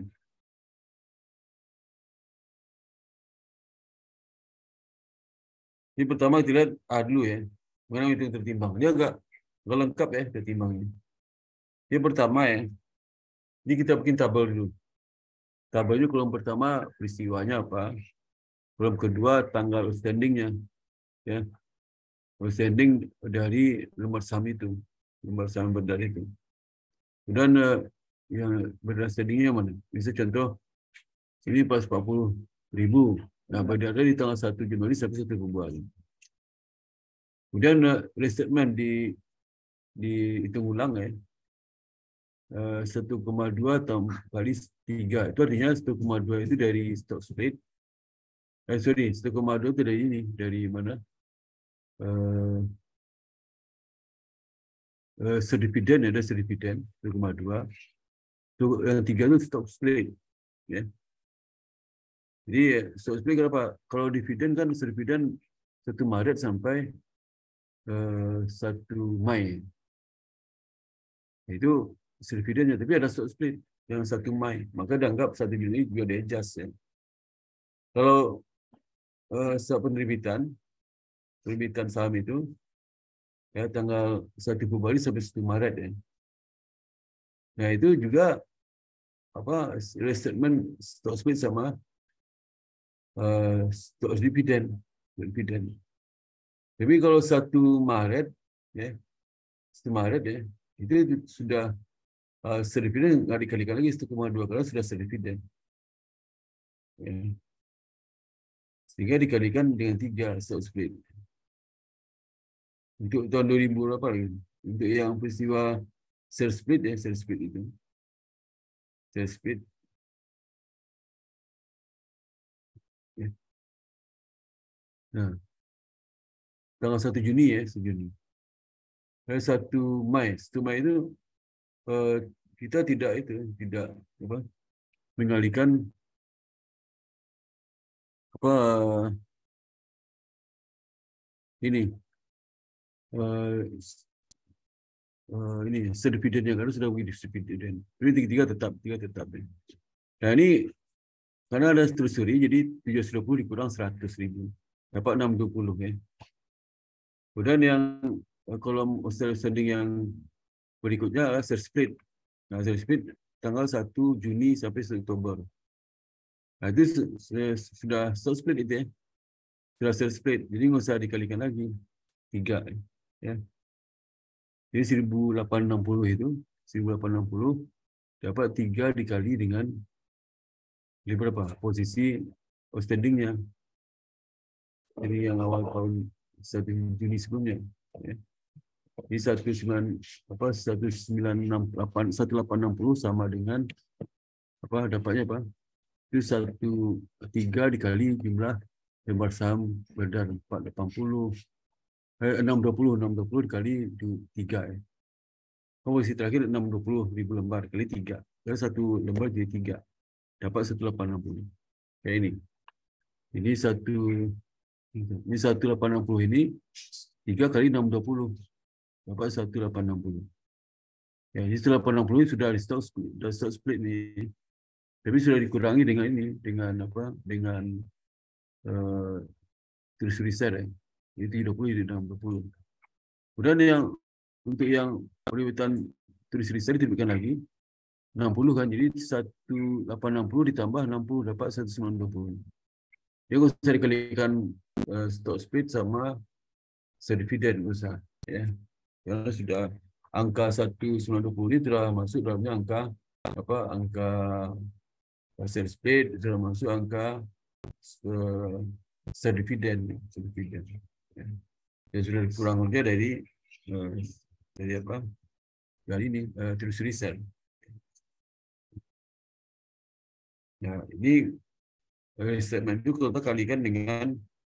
Ini pertama kita lihat A dulu ya. Mana itu yang tertimbang. Dia agak, agak lengkap ya tertimbangnya. Yang pertama ya. Ini kita bikin tabel dulu. Tabelnya kolom pertama peristiwanya apa. Kolom kedua tanggal outstandingnya. Ya. Outstanding dari nomor saham itu. Nomor saham berdari itu. Dan uh, yang berdasarkannya mana? Bisa contoh, ini pas empat puluh ribu. Nah, berdasar di tanggal satu Januari sampai satu Februari. Kemudian uh, restatement di dihitung ulang ya. Uh, satu koma dua kali tiga. Itu artinya satu koma dua itu dari stock split. Eh, sorry, satu koma dua itu dari ini. Dari mana? Uh, uh, Sedividen, ada sedividen. satu koma dua. Yang tiga itu stock split. Ya. Jadi stock split kenapa? Kalau dividen kan dividen satu Maret sampai uh, satu Mei. Itu dividennya, tapi ada stock split yang satu Mei. Maka dianggap satu Juni juga di-adjust ya. Kalau uh, stock penerbitan, penerbitan saham itu ya tanggal satu Februari sampai satu Maret ya. Nah, itu juga apa restatement stock split sama uh, stock dividen, dividen. Tapi kalau satu Maret ya, satu Maret ya, itu sudah uh, sedividen nggak dikalikan lagi satu koma dua karena sudah sedividen. Ya. Sehingga dikalikan dengan tiga stock split. Untuk tahun dua ribu berapa lagi? Untuk yang peristiwa share split ya, share split itu. Share split. Ya. Nah, tanggal satu Juni ya, satu Juni. Dan satu Mei, satu Mei itu uh, kita tidak itu, tidak apa, mengalihkan apa ini uh, uh, ini sertifidatnya karena sudah begitu dividen. Jadi tiga-tiga tetap, tiga tetap. Nah ini karena ada telusuri, jadi tujuh ratus dua puluh dikurang seratus ribu, dapat enam ratus dua puluh ya. Kemudian yang kolom outstanding yang berikutnya adalah share split. Nah, share split tanggal satu Juni sampai satu Oktober. Nah, itu sudah share split itu ya. Sudah share split, jadi nggak usah dikalikan lagi. Tiga. Ya. Jadi seribu delapan ratus enam puluh itu, seribu delapan ratus enam puluh dapat tiga dikali dengan ini berapa? Posisi outstandingnya. Jadi yang awal tahun satu Juni sebelumnya. Ya. Jadi satu sembilan apa satu sembilan enam delapan satu delapan enam puluh sama dengan apa dapatnya apa? Itu satu tiga dikali jumlah lembar saham beredar empat delapan puluh eh, enam dua puluh enam dua puluh dikali tiga ya. Posisi terakhir enam dua puluh ribu lembar kali tiga. Jadi satu lembar jadi tiga. Dapat satu delapan enam puluh. Kayak ini. Ini satu ini satu delapan enam puluh ini tiga kali enam dua puluh. Dapat satu delapan enam puluh. Ya, ini satu delapan enam puluh sudah di stock split, sudah stock split nih. Tapi sudah dikurangi dengan ini, dengan apa? Dengan uh, terus reset ya. Jadi tiga puluh jadi enam puluh. Kemudian yang untuk yang penerbitan terus reset diterbitkan lagi enam puluh kan. Jadi satu delapan enam puluh ditambah enam puluh dapat satu sembilan dua puluh. Jadi kalau saya dikalikan uh, stock split sama dividen usaha ya. Karena sudah angka satu sembilan dua puluh ini telah masuk dalamnya angka apa angka share split sudah masuk angka uh, dividen dividen ya. Dan sudah dikurang dia dari uh, dari apa dari ini uh, terus reset. Ya ini uh, statement itu kita kalikan dengan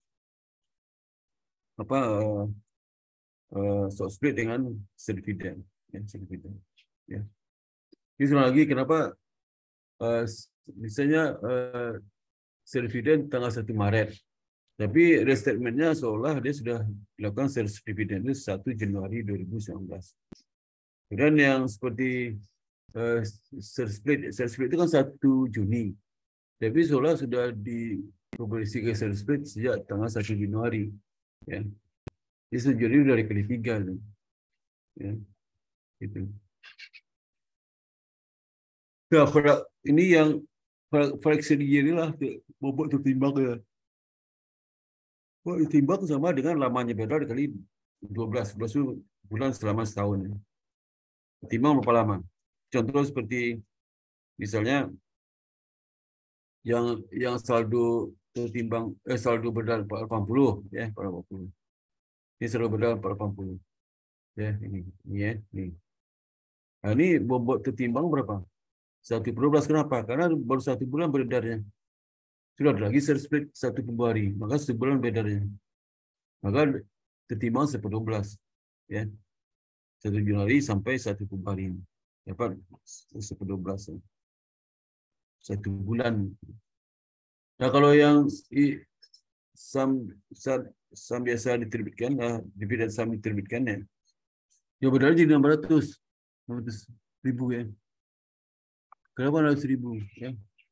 apa uh, uh, stock split dengan dividen ya, dividen ya. Ini sekali lagi kenapa uh, misalnya uh, dividen tanggal satu Maret. Tapi restatementnya seolah dia sudah dilakukan sales dividen itu satu Januari dua ribu sembilan belas. Kemudian yang seperti uh, sales split, sales split itu kan satu Juni. Tapi seolah sudah dipublikasikan sales split sejak tanggal satu Januari. Ya. Jadi satu Januari dari kali tiga. Ya. Gitu. Nah, ini yang fraksi inilah bobot tertimbang ya. Oh, ditimbang sama dengan lamanya beda dikali dua belas bulan selama setahun. Timbang berapa lama? Contoh seperti misalnya yang yang saldo tertimbang eh saldo berdalam empat ratus delapan puluh ya, empat ratus delapan puluh. Ini saldo berdalam empat ratus delapan puluh. Ya, ini ini ya, ini. Nah, ini bobot tertimbang berapa? satu per dua belas. Kenapa? Karena baru satu bulan beredarnya. Sudah ada lagi sales split satu Februari, maka sebulan beredarnya. Maka tertimbang satu per dua belas. Ya. satu Januari sampai satu Februari. Dapat satu per dua belas. Satu bulan. Nah, kalau yang saham, saham biasa diterbitkan, nah, dividen saham diterbitkan ya, ya benar jadi enam ratus ribu ya. Kenapa enam ratus ribu ya?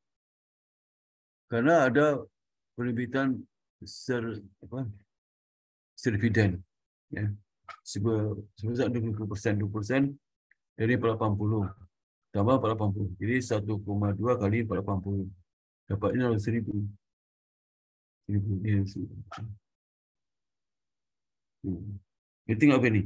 Karena ada penerbitan ser apa? Dividen ya. Sebesar dua puluh persen, dua puluh persen dari empat ratus delapan puluh tambah empat ratus delapan puluh. Jadi satu koma dua kali empat ratus delapan puluh. Dapatnya enam ratus ribu. Ribu ya. Ini tinggal apa ni?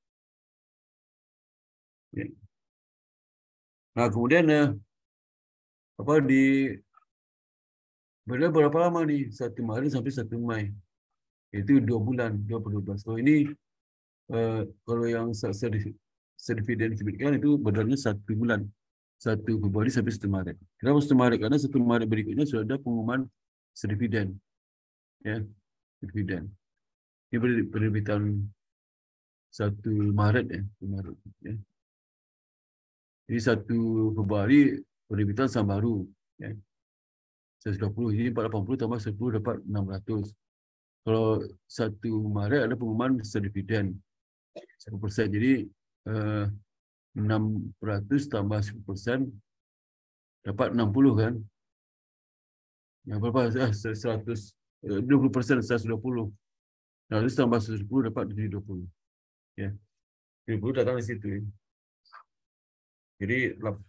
Ya. Nah, kemudian apa di berapa berapa lama nih? Satu Maret sampai satu Mei. Itu dua bulan, dua puluh dua belas. So ini uh, kalau yang dividen diterbitkan itu berdarnya satu bulan. Satu Februari sampai satu Maret. Kenapa satu Maret? Karena satu Maret berikutnya sudah ada pengumuman dividen. Ya, dividen. Ini penerbitan satu Maret ya, Maret ya. Jadi satu Februari penerbitan saham baru ya. seratus dua puluh, jadi empat ratus lapan puluh tambah sepuluh dapat enam ratus. Kalau satu Maret ada pengumuman dividen satu persen, jadi eh, enam ratus tambah sepuluh persen dapat enam puluh kan? Yang berapa? Eh, seratus, dua puluh persen seratus dua puluh. enam ratus tambah seratus dua puluh dapat tujuh ratus dua puluh. Ya. tujuh puluh datang di situ. Ya. Jadi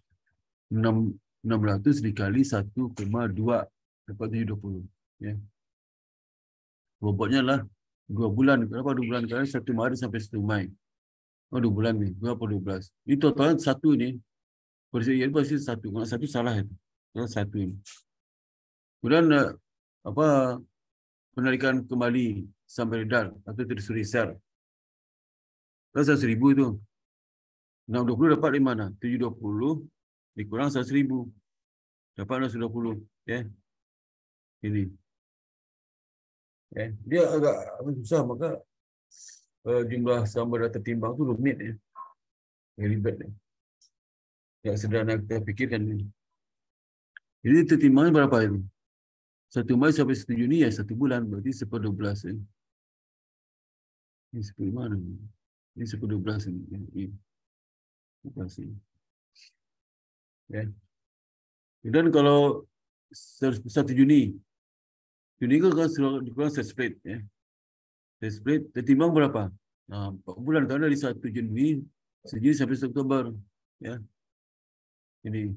enam ratus dikali satu koma dua dapat tujuh ratus dua puluh. Ya. Bobotnya lah dua bulan. Berapa dua bulan? Karena satu Maret sampai satu Mei. Oh, dua bulan nih. Berapa dua belas? Ini totalnya satu ini. Persediaan pasti satu. Kalau satu salah itu. Kalau satu ini. Kemudian apa penarikan kembali sampai beredar atau treasury share. Kalau seratus ribu itu. enam ratus dua puluh dapat di mana? tujuh ratus dua puluh dikurang seratus ribu. Dapat enam ratus dua puluh. Ya. Ini. Ya. Dia agak susah. Maka uh, jumlah saham berada tertimbang itu rumit. Ya. Yang ribet. Ya. Yang sederhana kita pikirkan. Ya. Jadi tertimbangnya berapa itu? Satu Mei sampai satu Juni ya satu bulan. Berarti seper dua belas. Ya. Ini seper mana? Ini seper dua belas. Ini. Terima kasih. Ya. Dan kalau satu Juni, Juni itu kan dikurang set split, ya. Set split tertimbang berapa? Nah, empat bulan karena dari satu Juni, Juni sampai Oktober, ya. Ini,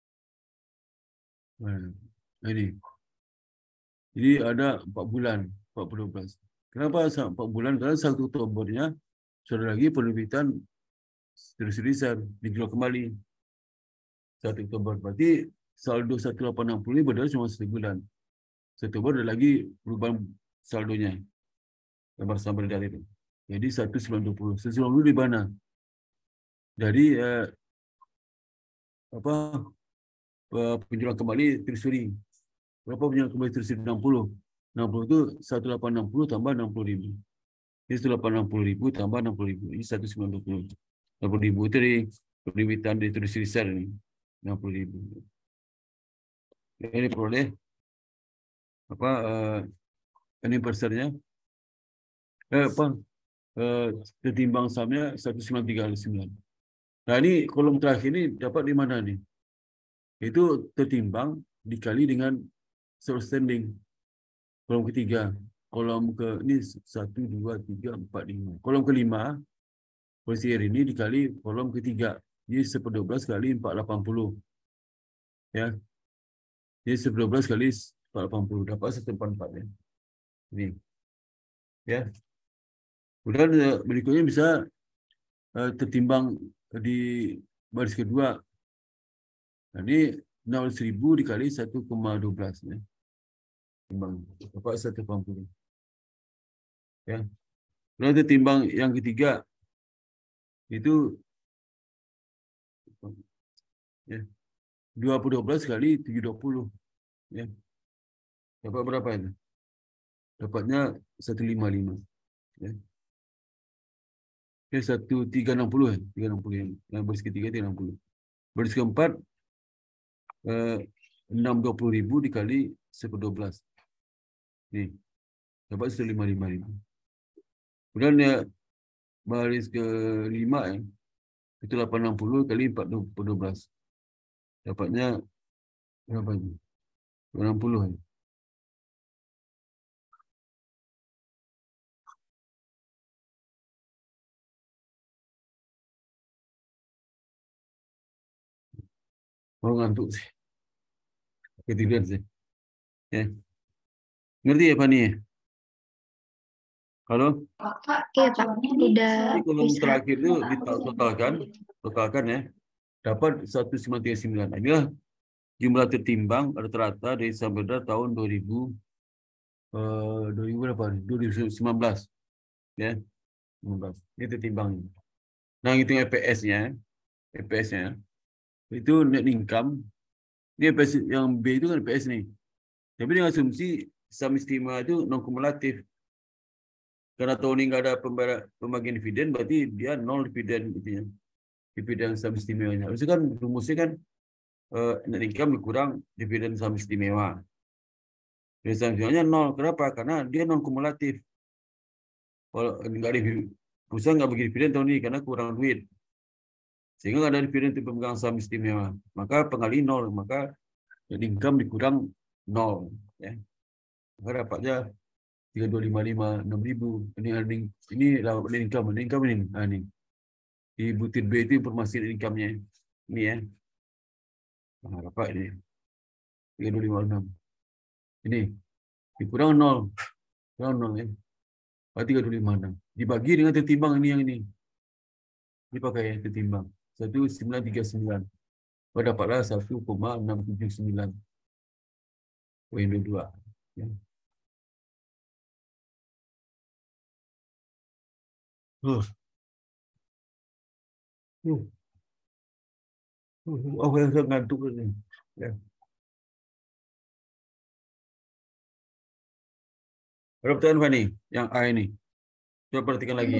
nah, ini. Jadi ada empat bulan, empat puluh belas. Kenapa empat bulan? Karena satu Oktobernya sudah lagi penerbitan terus-terusan dijual kembali. satu Oktober. Berarti saldo seratus lapan puluh enam ini berdasar cuma satu bulan. Satu bulan ada lagi perubahan saldonya. Gambar sampai dari itu. Jadi seratus sembilan puluh. seratus sembilan puluh di mana? Dari eh, apa penjualan kembali treasury. Berapa penjualan kembali treasury? enam puluh. enam puluh itu seratus lapan puluh enam tambah enam puluh ribu. Jadi seratus lapan puluh enam ribu tambah enam puluh ribu. Ini seratus sembilan puluh. enam puluh ribu itu dari Penerbitan distribusi sel ini enam puluh ribu. Ini peroleh apa uh, ini persennya eh, apa uh, tertimbang sahamnya seratus sembilan puluh tiga sembilan. Nah ini kolom terakhir ini dapat di mana nih? Itu tertimbang dikali dengan outstanding. Kolom ketiga, kolom ke ini satu dua tiga empat lima. Kolom kelima posisi ini dikali kolom ketiga. Jadi seperdua belas kali empat ratus lapan puluh. Ya. Jadi seperdua belas kali empat ratus lapan puluh dapat seratus empat puluh empat ya. Ini. Ya. Kemudian berikutnya bisa uh, tertimbang di baris kedua. Nah, ini enam ratus ribu dikali satu koma dua belas ya. Timbang dapat seratus lapan puluh. Ya. Kemudian tertimbang yang ketiga itu ya, dua puluh dua belas kali tujuh ratus dua puluh ya. Dapat berapa itu? Dapatnya seratus lima puluh lima ya. Ya satu tiga enam puluh ya, tiga enam puluh yang baris ketiga tiga enam puluh. Baris keempat eh, enam ratus dua puluh ribu dikali seperdua belas. Nih, dapat seratus lima puluh lima. Kemudian ya baris kelima ya, itu delapan ratus enam puluh kali empat ratus dua belas. Dapatnya berapa ini? enam puluh ya. Mau ngantuk sih. Ketiduran sih. Ya. Ngerti ya, Pani? Halo? Iya, Pak. Udah Jadi kolom bisa. terakhir itu ditotalkan, totalkan ya, dapat seratus sembilan puluh sembilan. Inilah jumlah tertimbang rata-rata dari Sabeda tahun dua ribu eh, dua ribu berapa? dua ribu sembilan belas ya, sembilan belas. Ini tertimbang. Nah, hitung E P S-nya, E P S-nya itu net income. Ini E P S yang B itu kan E P S nih. Tapi dengan asumsi saham istimewa itu non kumulatif. Karena tahun ini nggak ada pembagian dividen, berarti dia nol dividen gitu ya. Dividen saham istimewanya. Harusnya kan rumusnya kan uh, net income dikurang dividen saham istimewa. Dividen saham istimewanya nol. Kenapa? Karena dia non kumulatif. Kalau nggak ada perusahaan nggak bagi dividen tahun ini karena kurang duit. Sehingga nggak ada dividen untuk pemegang saham istimewa. Maka pengali nol. Maka net income dikurang nol. Ya. Maka dapatnya tiga ribu dua ratus lima puluh lima, enam ribu. Ini earning, ini net income. Net income ini. Nah, ini. Di butir B itu informasi net income-nya. Ini ya. Nah, dapat ini. tiga ribu lima puluh enam. Ini. Dikurang nol. Kurang nol ya. tiga ribu lima puluh enam. Dibagi dengan tertimbang ini yang ini. Ini pakai ya, tertimbang. satu koma sembilan tiga sembilan. Oh, dapatlah satu koma enam tujuh sembilan. Poin dua puluh dua. Ya. Uh. Uh. Uh. Oh, yang saya ngantuk ini. Ya. Berapa pertanyaan Fani? Yang A ini. Coba perhatikan lagi.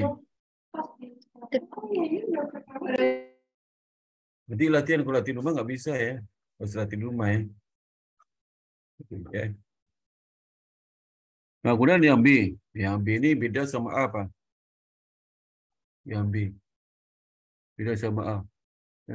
Nanti latihan, kalau latihan rumah nggak bisa ya. Harus latihan rumah ya. Ya. Nah, kemudian yang B. Yang B ini beda sama A apa? Yang B. Beda sama A. Ya.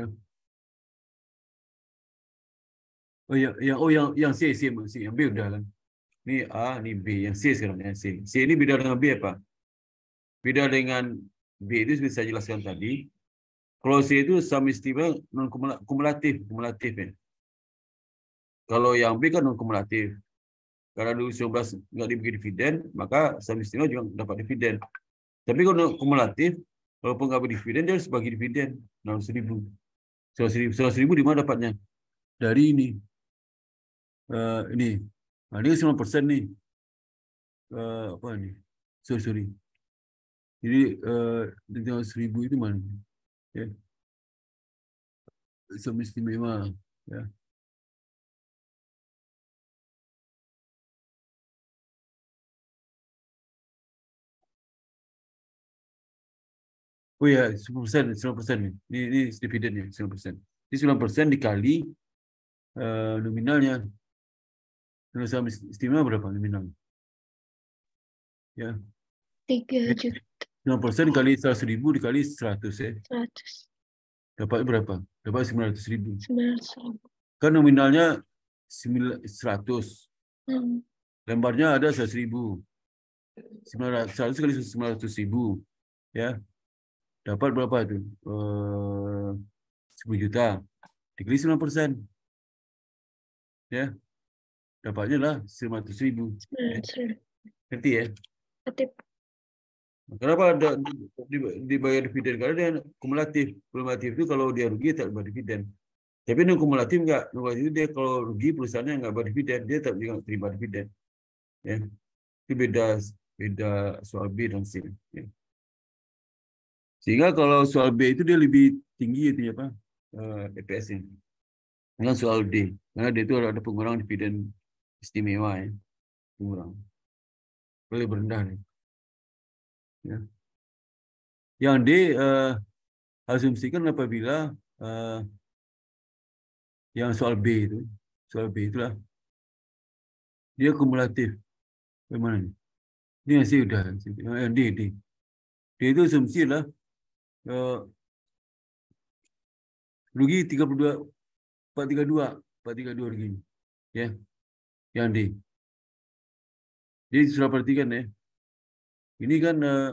Oh, yang, yang, oh, yang, yang C, C, C. Yang B udah kan. Ini A, ini B. Yang C sekarang. Yang C. C ini beda dengan B apa? Beda dengan B itu bisa saya jelaskan tadi. Kalau C itu saham istimewa non kumulatif, kumulatif ya. Kalau yang B kan non kumulatif. Karena dua ribu sembilan belas nggak dibagi dividen, maka saham istimewa juga dapat dividen. Tapi kalau kumulatif, walaupun nggak berdividen, dia harus bagi dividen enam ratus ribu. seratus ribu di mana dapatnya? Dari ini. Uh, ini. Nah, ini sembilan persen nih. Uh, apa ini? Sorry, sorry. Jadi, uh, dengan seribu itu mana? Ya. Saham istimewa. Ya. Oh ya, sepuluh persen, sembilan persen nih. Ini, ini dividennya, sembilan persen. Ini sembilan persen dikali uh, nominalnya. Nilai saham istimewa berapa nominalnya? Ya. tiga juta sembilan persen kali seratus ribu dikali seratus ya. seratus. Dapat berapa? Dapat sembilan ratus ribu. sembilan ratus ribu. Kan nominalnya seratus. Hmm. Lembarnya ada seratus ribu. seratus kali sembilan ratus ribu. Ya. Dapat berapa itu? Uh, sepuluh juta. Dikali sembilan persen. Ya. Dapatnya lah sembilan ratus ribu. Ya. Ngerti ya? Ngerti. Kenapa ada dibayar dividen? Karena dia kumulatif. Kumulatif itu kalau dia rugi tak bayar dividen. Tapi yang kumulatif enggak. Kumulatif itu dia kalau rugi perusahaannya enggak bayar dividen, dia tak terima dividen. Ya. Itu beda beda soal B dan C. Ya. Sehingga kalau soal B itu dia lebih tinggi itu ya Pak, E P S-nya. Dengan soal D. Karena D itu ada pengurangan dividen istimewa ya. Pengurang. Lebih rendah nih. Ya. Yang D uh, asumsikan apabila uh, yang soal B itu, soal B itulah dia kumulatif. Bagaimana nih? Ini masih udah. Yang D, D. D itu asumsi lah uh, rugi tiga puluh dua, empat ratus tiga puluh dua, empat ratus tiga puluh dua rugi. Ya. Yang D. Jadi sudah perhatikan ya. Ini kan uh,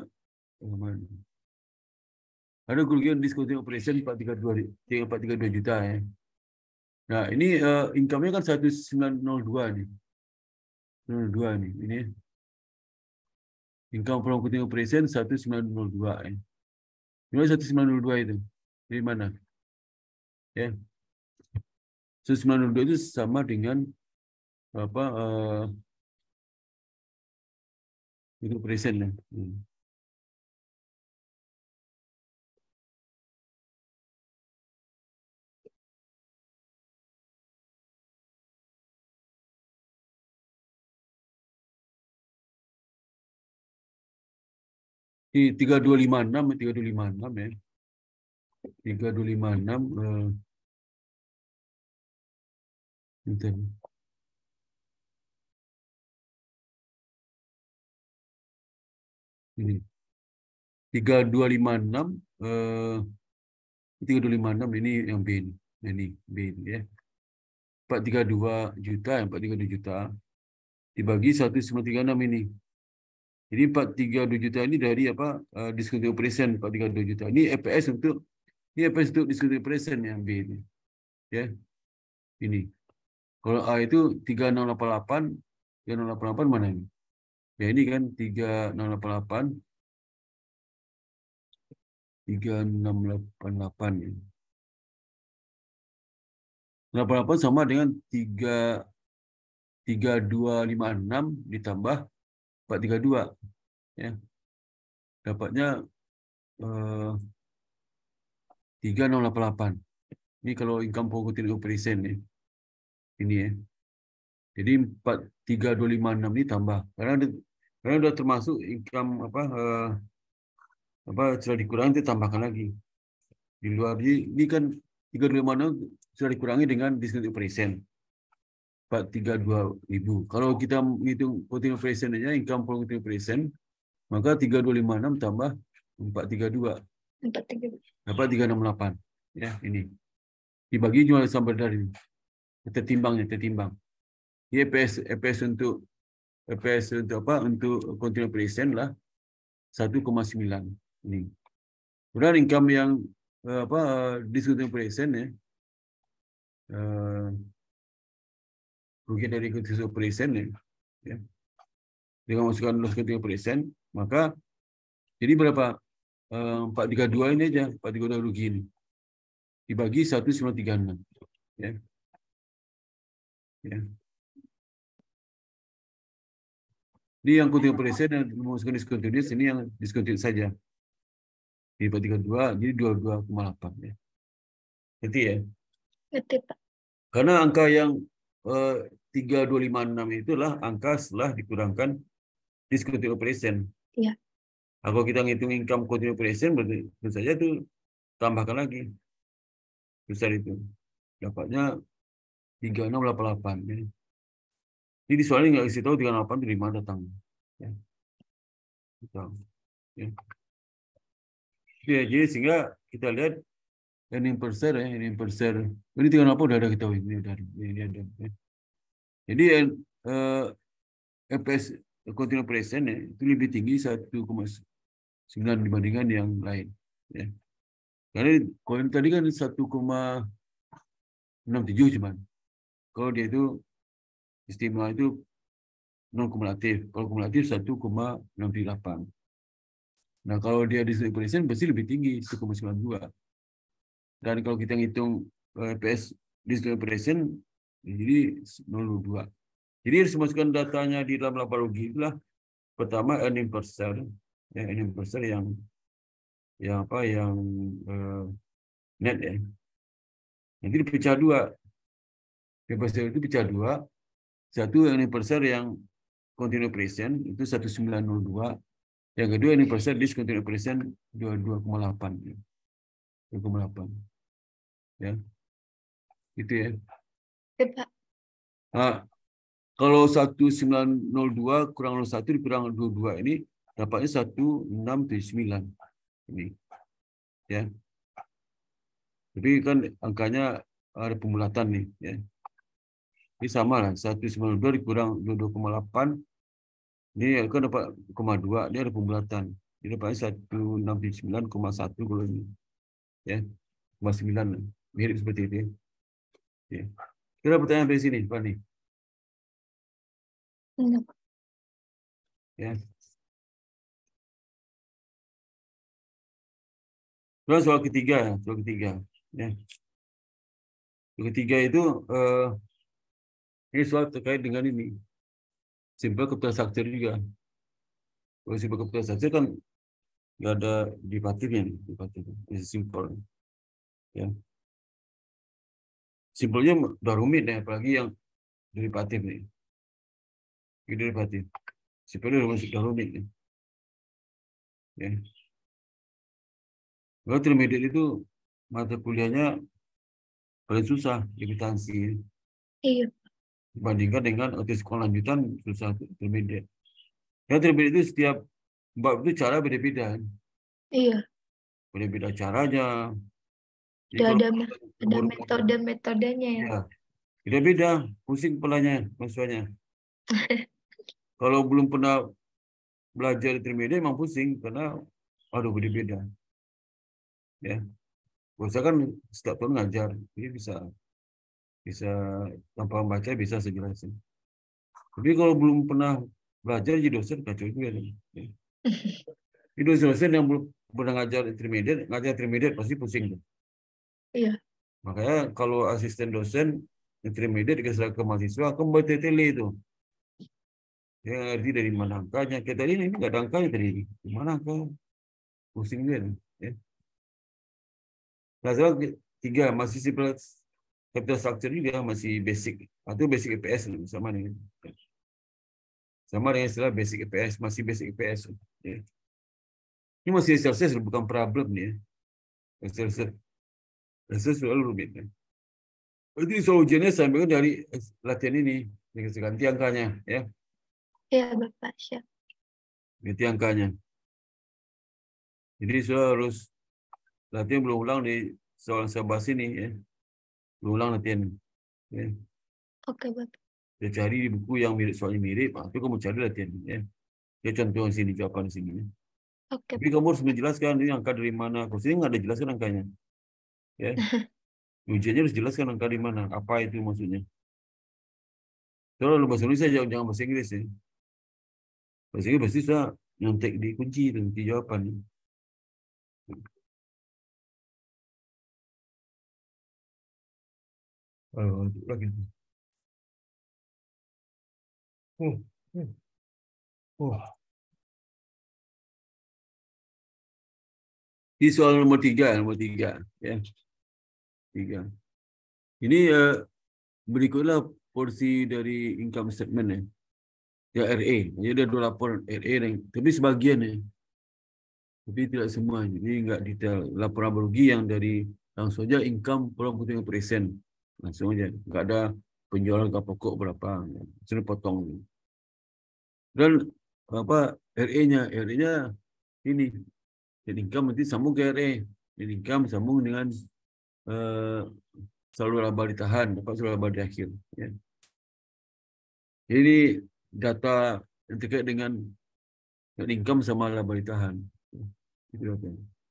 ada kerugian discounting operation empat ratus tiga puluh dua juta ya. Nah, ini uh, income-nya kan seribu sembilan ratus dua nih. nol dua nih, ini. Income from continuing operation seribu sembilan ratus dua ya. Ini seribu sembilan ratus dua itu. Dari mana? Ya. seribu sembilan ratus dua itu sama dengan apa uh, itu operation ya. Hmm. Di tiga dua lima enam, tiga dua lima enam ya. tiga dua lima enam uh, ini tiga dua lima enam eh tiga dua lima enam ini yang B ini. Ini B ini ya. empat ratus tiga puluh dua juta, empat ratus tiga puluh dua juta dibagi seribu sembilan ratus tiga puluh enam ini. Jadi empat ratus tiga puluh dua juta ini dari apa? Uh, discounting operation empat ratus tiga puluh dua juta. Ini E P S untuk ini E P S untuk discounting operation yang B ini. Ya. Ini. Kalau A itu tiga enam delapan delapan, tiga enam delapan delapan mana ini? Ya ini kan tiga enam delapan delapan, tiga enam delapan delapan ya. delapan delapan sama dengan tiga tiga dua lima enam ditambah empat tiga dua ya. Dapatnya eh, tiga enam delapan delapan. Ini kalau income for continuing operation ya. Ini ya. Jadi empat tiga dua lima enam ini tambah karena karena udah termasuk income apa eh, apa sudah dikurangi itu tambahkan lagi. Di luar ini kan tiga dua lima enam sudah dikurangi dengan discount operation. empat tiga dua ribu. Kalau kita menghitung continuing operation aja, income for continuing operation, maka tiga dua lima enam tambah empat tiga dua. Dapat tiga enam delapan. Ya, ini. Dibagi jual sampai dari ini. Tertimbangnya, tertimbang. Ini E P S, E P S untuk E P S untuk apa? Untuk continuing operation lah satu koma sembilan. Ini. Kemudian income yang apa discontinued operation ya. Uh, rugi dari continuing operation ya. Ya. Dengan masukkan loss continuing operation, maka jadi berapa? empat tiga dua ini aja, empat tiga dua rugi ini. Dibagi seribu sembilan ratus tiga puluh enam. Ya. Ya. Ini yang continuing operation yang memasukkan discontinuous, ini yang discontinuous saja. Jadi empat tiga dua, jadi dua puluh dua koma delapan. Ya. Ngerti ya? Ngerti, Pak. Karena angka yang eh, tiga dua lima enam itulah angka setelah dikurangkan discontinuous operation. Iya. Kalau kita ngitung income continue operation, berarti tentu saja itu tambahkan lagi besar itu. Dapatnya tiga enam delapan delapan. Ya. Jadi soalnya nggak kasih tahu tiga enam delapan dari mana datang. Ya. Ya. Ya, jadi sehingga kita lihat earning per share ya, earning per share. Ini tiga enam delapan udah ada kita ini udah ini ada. Ya. Jadi eh, F P S continue operation ya, itu lebih tinggi satu koma sembilan dibandingkan yang lain. Ya. Karena kalau yang tadi kan satu koma enam tujuh cuman. Kalau dia itu istimewa itu non kumulatif. Kalau kumulatif satu koma enam delapan. Nah, kalau dia distribution operation pasti lebih tinggi satu koma sembilan dua. Dan kalau kita ngitung F P S distribution operation jadi nol koma dua. Jadi harus masukkan datanya di dalam laporan itulah. Pertama earning per share, ya, earning per share yang yang apa yang uh, net ya. Nanti dipecah dua. Earning per share itu pecah dua. Satu earning per share yang continue operation itu satu koma sembilan nol dua. Yang kedua earning per share discontinued operation dua puluh dua koma delapan. dua koma delapan. Ya. Gitu ya. Ya, Pak. Nah, kalau satu koma sembilan nol dua kurang nol satu dikurang dua puluh dua ini dapatnya satu koma enam tujuh sembilan. Ini. Ya. Jadi kan angkanya ada pembulatan nih, ya. Ini sama lah, satu koma sembilan dua dikurang dua puluh dua koma delapan. Ini kan dapat koma dua, dia ada pembulatan. Ini dapatnya satu koma enam tujuh sembilan koma satu kalau ini. Ya. koma sembilan. Mirip seperti itu. Ya. Kira pertanyaan dari sini, Pak nih. Enggak. Ya. Terus soal ketiga, soal ketiga. Ya. Soal ketiga itu eh, ini soal terkait dengan ini. Simple capital structure juga. Kalau simple capital structure kan nggak ada derivatifnya nih, derivatif. Ini simple. Ya. Simpelnya udah rumit ya, apalagi yang derivatif nih. Ini derivatif. Simpelnya udah rumit nih. Ya. Kalau intermediate itu mata kuliahnya paling susah akuntansi. Iya. Dibandingkan dengan otis sekolah lanjutan susah intermediate. Ya intermediate itu setiap bab itu cara beda-beda. Iya. Beda-beda caranya. Jadi Udah kalau ada ada metode-metodenya ya. ya, beda-beda, pusing kepalanya, maksudnya. Kalau belum pernah belajar intermediate emang pusing karena aduh beda-beda. Ya. Saya kan setiap tahun ngajar, jadi bisa bisa tanpa membaca bisa saya jelasin. Tapi kalau belum pernah belajar jadi dosen kacau juga. Ya. Itu dosen yang belum pernah ngajar intermediate, ngajar intermediate pasti pusing. Iya. Makanya kalau asisten dosen intermediate dikasih ke mahasiswa, kamu buat tele itu. Ya ngerti dari mana angkanya. Kayak tadi ini nggak ada angkanya tadi. Di mana angka? Pusing dia. Ya. Nah, soal tiga masih simple capital structure juga masih basic. Atau basic E P S sama nih. Sama dengan istilah basic E P S, masih basic E P S. Ya. Ini masih selesai bukan problem nih. Ya. Selesai. Selesai soal rumit. Ya. Berarti soal ujiannya sampai dari latihan ini. Dikasih ganti angkanya. Ya. Iya, Bapak. Siap. Ganti angkanya. Jadi soal harus latihan berulang di soal saya bahas ini. Ya. Berulang latihan. Ya. Oke, Bapak. Dia cari di buku yang mirip soalnya mirip. Itu kamu cari latihan. Ya. Ya contoh yang sini, jawaban sini. Ya. Oke. Tapi kamu harus menjelaskan ini angka dari mana. Kalau sini nggak ada jelaskan angkanya. Ya. Ujiannya harus jelaskan angka di mana. Apa itu maksudnya. Kalau lu bahasa Indonesia jangan, jangan bahasa Inggris ya. Bahasa Inggris pasti saya nyontek di kunci itu di jawaban. Oh, lagi. Oh, oh, oh. Di soal nomor tiga, nomor tiga, ya, tiga. Ini uh, berikutlah porsi dari income statement ya, ya R A. Jadi ada dua laporan R A, tapi sebagian ya. Tapi tidak semua. Jadi enggak detail. Laporan rugi yang dari langsung saja income pulang putih persen. Langsung aja. Enggak ada penjualan ke pokok berapa. Sudah potong. Dan apa R E-nya, R E-nya ini. Net income nanti sambung ke R E. Net income sambung dengan uh, saldo laba ditahan, dapat saldo laba di akhir. Ya. Jadi data yang terkait dengan net income sama laba ditahan. Itu apa?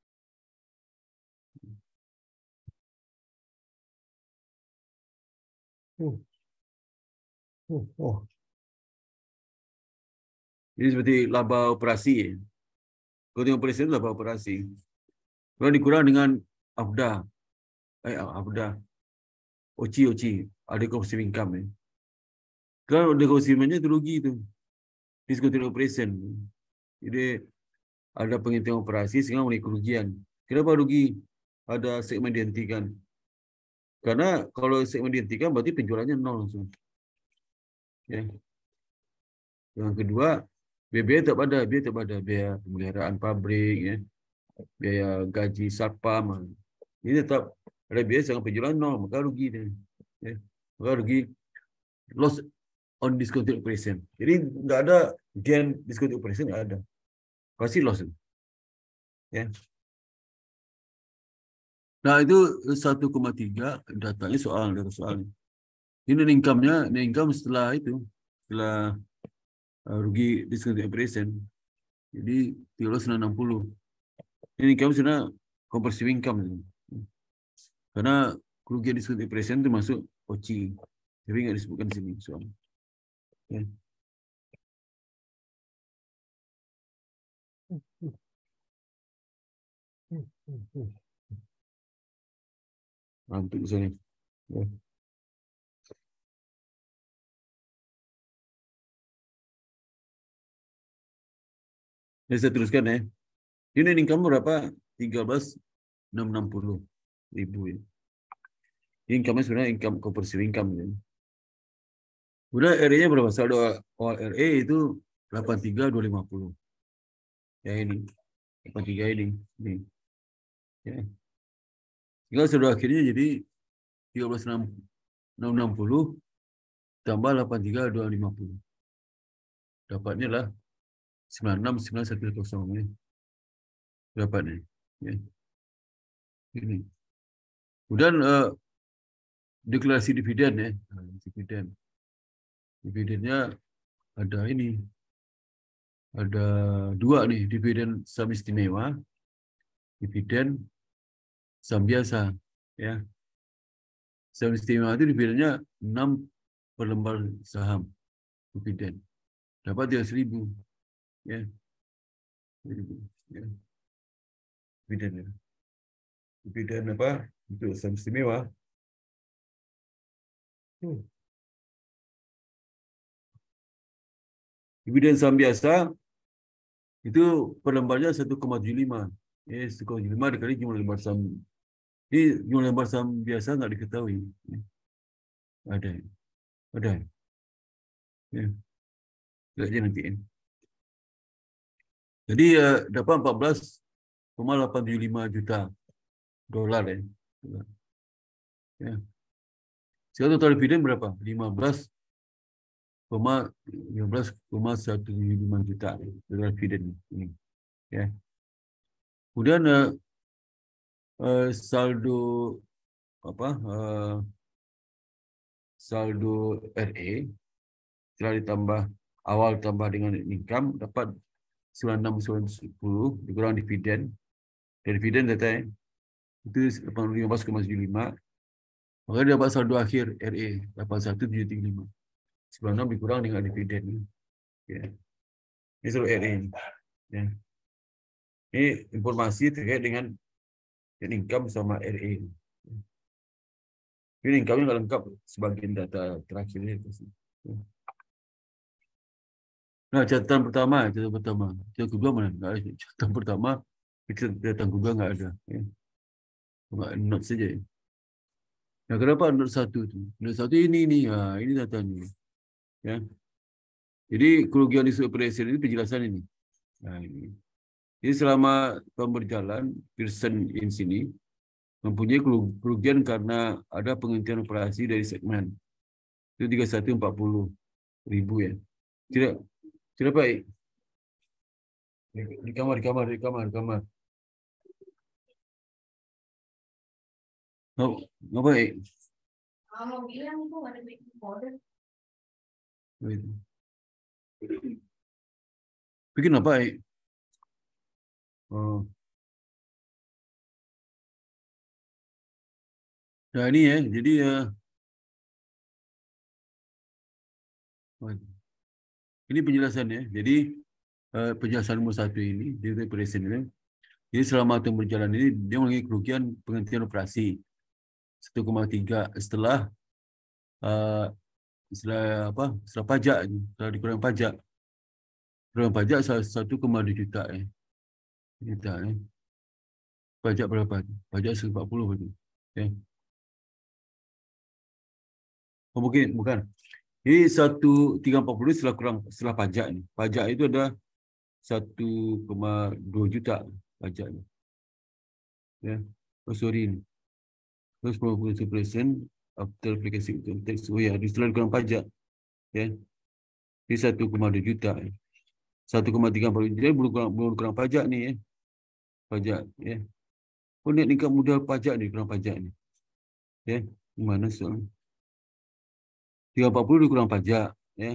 Oh. Oh. Oh. Jadi seperti laba operasi. Kalau tengok operasi itu laba operasi. Kalau dikurang dengan AFDA, eh AFDA, O C I, O C I, ada cost income. Eh. Kalau ada cost income-nya itu rugi itu. Discontinued operation. Jadi ada penghitungan operasi sehingga memiliki kerugian. Kenapa rugi? Ada segmen dihentikan. Karena kalau segmen dihentikan berarti penjualannya nol langsung. Ya. Yang kedua, biaya tetap ada, biaya tetap ada, biaya pemeliharaan pabrik, ya, biaya gaji satpam. Ini tetap ada biaya dengan penjualan nol, maka rugi dia. Ya. Maka rugi loss on discontinued operation. Jadi nggak ada gain discontinued operation, nggak ada. Pasti loss. Ya. Nah, itu satu koma tiga datanya soal dari soalnya. Ini income-nya, income setelah itu, setelah uh, rugi discontinued operation. Jadi tiga ratus enam puluh. Ini income sebenarnya comprehensive income. Karena kerugian discontinued operation itu masuk O C I. Tapi nggak disebutkan di sini soalnya. Ya. Nanti misalnya. Ya. Ya, saya teruskan ya. Ini income berapa? tiga belas enam ratus enam puluh ribu ya. Income sebenarnya income comprehensive income ya. Udah R E-nya berapa? Saldo awal R E itu delapan puluh tiga dua ratus lima puluh. Ya ini. delapan puluh tiga ini. Ini. Ya. Tinggal saldo akhirnya jadi tiga belas enam ratus enam puluh tambah delapan puluh tiga dua ratus lima puluh. Dapatnya lah sembilan enam sembilan satu nol ini. Dapatnya. Ya. Ini. Kemudian uh, deklarasi dividen ya. Dividen. Dividennya ada ini. Ada dua nih, dividen saham istimewa, dividen saham biasa. Ya. Saham istimewa itu dividennya enam per lembar saham dividen. Dapat tiga ratus ribu. Ya. Ya. Dividen ya. Dividen apa? Untuk saham istimewa. Hmm. Dividen saham biasa itu per lembarnya satu koma tujuh lima. Ya, satu koma tujuh lima dikali jumlah lembar saham. Ini jumlah lembar saham biasa nggak diketahui. Ya. Ada. Ada. Ya. Lihat aja nanti. Ya. Jadi uh, dapat empat belas koma delapan tujuh lima juta dolar ya. Ya. Sekarang total dividen berapa? lima belas koma satu tujuh lima juta dolar dividen ini. Ya. Kemudian uh, uh, saldo apa? Uh, saldo R E setelah ditambah awal tambah dengan income dapat sembilan enam sepuluh dikurang dividen. Dan dividen datanya itu lima belas koma tujuh lima. Maka dia dapat saldo akhir R E delapan satu tujuh tiga lima. sembilan enam dikurang dengan dividen. Ya. Ini saldo R E. Ya. Ini informasi terkait dengan income sama R E. Ini income-nya nggak lengkap sebagian data terakhirnya. Nah, catatan pertama, catatan pertama. Catatan kedua mana? Nggak ada. Catatan pertama, catatan kedua nggak ada. Ya. Cuma note saja. Ya. Nah, kenapa note satu itu? Note satu ini, ini. Ya, ini datanya. Ya. Jadi, kerugian isu operation ini penjelasan ini. Nah, ini. Jadi selama tahun berjalan, Pearson in sini mempunyai kerugian karena ada penghentian operasi dari segmen. Itu tiga puluh satu empat puluh ribu ya. Tidak, tidak baik. Di, di kamar, di kamar, di kamar, di kamar. Oh, nggak baik. Kalau bilang itu ada baking powder. Bikin apa baik? Oh. Nah ini ya, jadi ya. Ini penjelasannya. Jadi uh, penjelasan nomor satu ini, dia presiden ini. Jadi selama tahun berjalan ini dia mengalami kerugian penghentian operasi satu koma tiga setelah uh, setelah apa? Setelah pajak, setelah dikurang pajak. Kurang pajak satu koma dua juta eh. Juta eh. Pajak berapa? Pajak seratus empat puluh betul. Ya. Oh, mungkin bukan. Ini satu tiga empat puluh setelah kurang setelah pajak ni. Pajak itu ada satu koma dua juta pajaknya. Ya. Oh, sorry ni. Terus sepuluh persen after aplikasi tax. Oh ya, setelah kurang pajak. Ya. Ini satu koma dua juta. satu koma tiga empat juta belum kurang, belum kurang pajak ni ya. Pajak ya. Oh, ni nikah modal pajak ni kurang pajak ni. Ya. Mana soal? tiga empat puluh kurang pajak ya.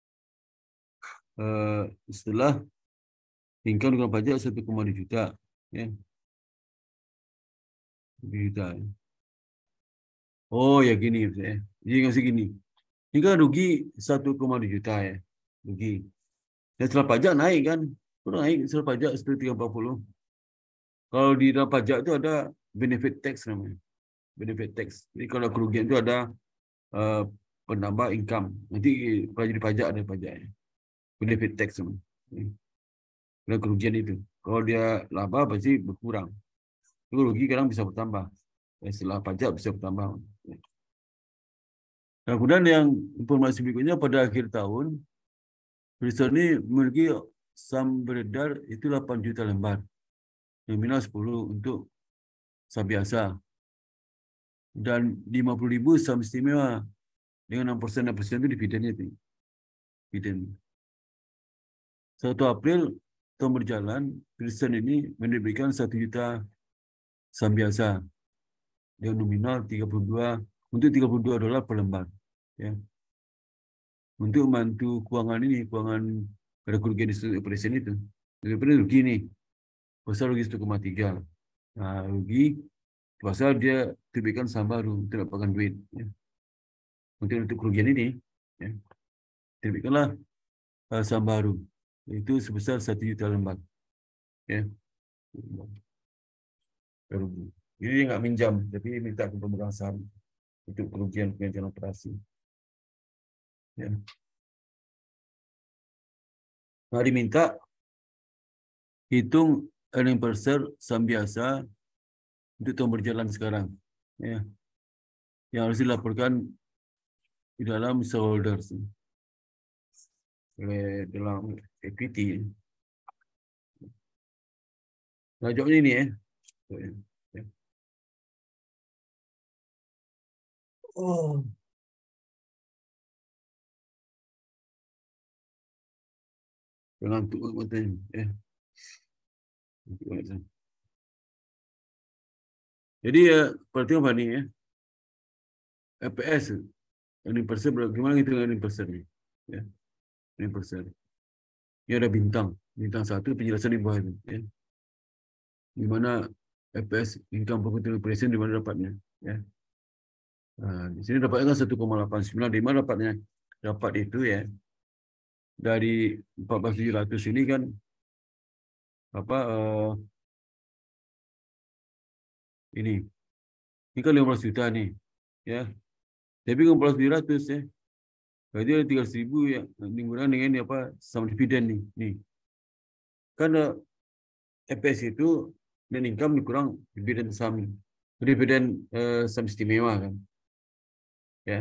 Uh, setelah income kurang pajak satu koma dua juta ya. Juta. Oh ya gini ya. Jadi ngasih gini. Ini kan rugi satu koma dua juta ya. Rugi. Dan setelah pajak naik kan. Kurang naik setelah pajak setelah tiga empat puluh. Kalau di dalam pajak itu ada benefit tax namanya. Benefit tax. Jadi kalau kerugian itu ada uh, penambah income. Nanti jadi pajak ada pajaknya. Benefit tax namanya. Dan kerugian itu. Kalau dia laba pasti berkurang. Itu rugi kadang bisa bertambah. Setelah pajak bisa bertambah. Nah, kemudian yang informasi berikutnya pada akhir tahun, Pearson ini memiliki saham beredar itu delapan juta lembar. Nominal sepuluh untuk saham biasa. Dan lima puluh ribu saham istimewa. Dengan enam persen enam persen itu dividennya itu. Dividen. satu April tahun berjalan, Pearson ini menerbitkan satu juta saham biasa. Dengan nominal tiga puluh dua untuk tiga puluh dua dolar per lembar. Ya. Untuk membantu keuangan ini, keuangan pada kerugian di operasi itu. Daripada rugi ni, pasal rugi satu koma tiga. Nah, rugi, pasal dia terbitkan saham baru untuk dapatkan duit. Ya. Untuk untuk kerugian ini, ya, terbitkanlah uh, saham baru. Itu sebesar satu juta lembar. Ya. Rugi. Jadi dia nggak minjam, tapi minta ke pemegang saham untuk kerugian penghentian operasi. Ya. Nah, diminta hitung earning per share saham biasa untuk tahun berjalan sekarang. Ya. Yang harus dilaporkan di dalam shareholders. Oleh dalam equity. Nah, jawabnya ini ya. Oh. Jangan tuh matanya. Eh. Jadi ya, perhatikan apa ni ya? F P S, earning per share, bagaimana kita earning per share ni? Ya, earning per share. Ini ada bintang, bintang satu penjelasan di bawah itu. Ya. Di mana F P S, income per quarter operation, di mana dapatnya? Ya. Nah, di sini dapatnya kan satu koma lapan sembilan, di mana dapatnya? Dapat itu ya. Dari empat belas tujuh ratus ini kan apa uh, ini ini kan lima belas juta nih ya, tapi kan empat belas tujuh ratus ya, berarti ada tiga ratus ribu ya digunakan dengan ini apa sama dividen nih nih kan uh, F P S itu dan income dikurang dividen saham, dividen uh, saham istimewa kan ya,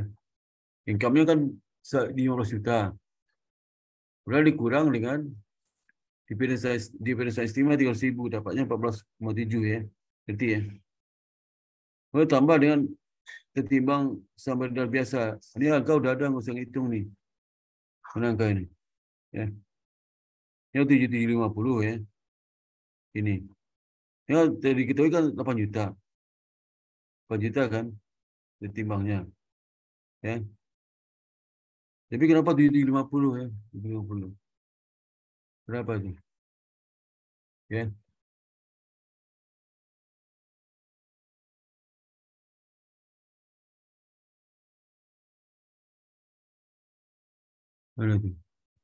income-nya kan lima belas juta, kemudian dikurang dengan Dividen istimewa tiga ratus ribu, dapatnya empat belas koma tujuh ya. Berarti ya. Kalau tambah dengan ketimbang sumber modal biasa. Ini angka udah ada, nggak usah hitung nih. Mana angka ini? Ya. Yang tujuh tujuh lima puluh ya. Ini. Ya, dari kita kan delapan juta. delapan juta kan ketimbangnya. Ya. Tapi kenapa tujuh tujuh lima puluh ya? tujuh lima puluh. Berapa itu? Ya. Mana itu?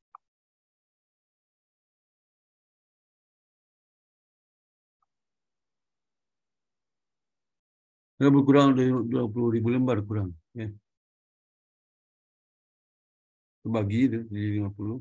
Ya, berkurang dari dua puluh ribu lembar kurang. Ya. Bagi itu jadi lima puluh.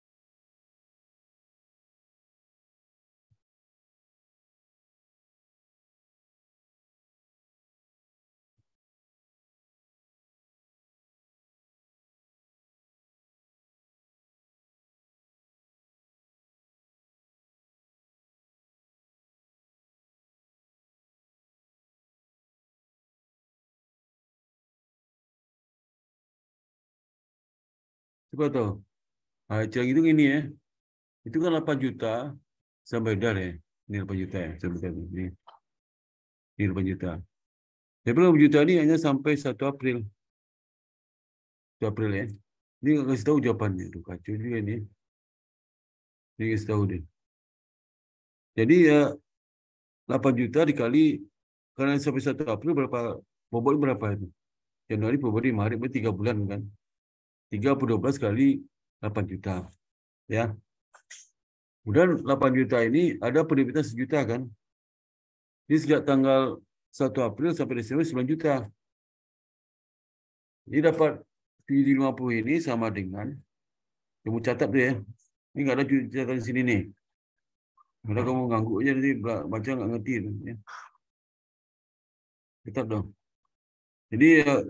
Coba tahu. Nah, cara itu ini ya. Itu kan delapan juta sampai dar ya. Ini delapan juta ya. Sampai ini. Ini delapan juta. Tapi delapan juta ini hanya sampai satu April. satu April ya. Ini nggak kasih tahu jawabannya. Itu kacau juga ini. Ini kasih tahu deh. Jadi ya delapan juta dikali, karena sampai satu April berapa, bobot berapa itu? Januari, Februari, Maret, berarti tiga bulan kan. tiga per dua belas kali delapan juta. Ya. Kemudian delapan juta ini ada penerbitan sejuta kan. Jadi sejak tanggal satu April sampai Desember sembilan juta. Jadi dapat tujuh ratus lima puluh ini sama dengan, kamu catat tuh ya. Ini nggak ada catatan di sini nih. Kalau kamu ganggu aja nanti baca nggak ngerti. Ya. Catat dong. Jadi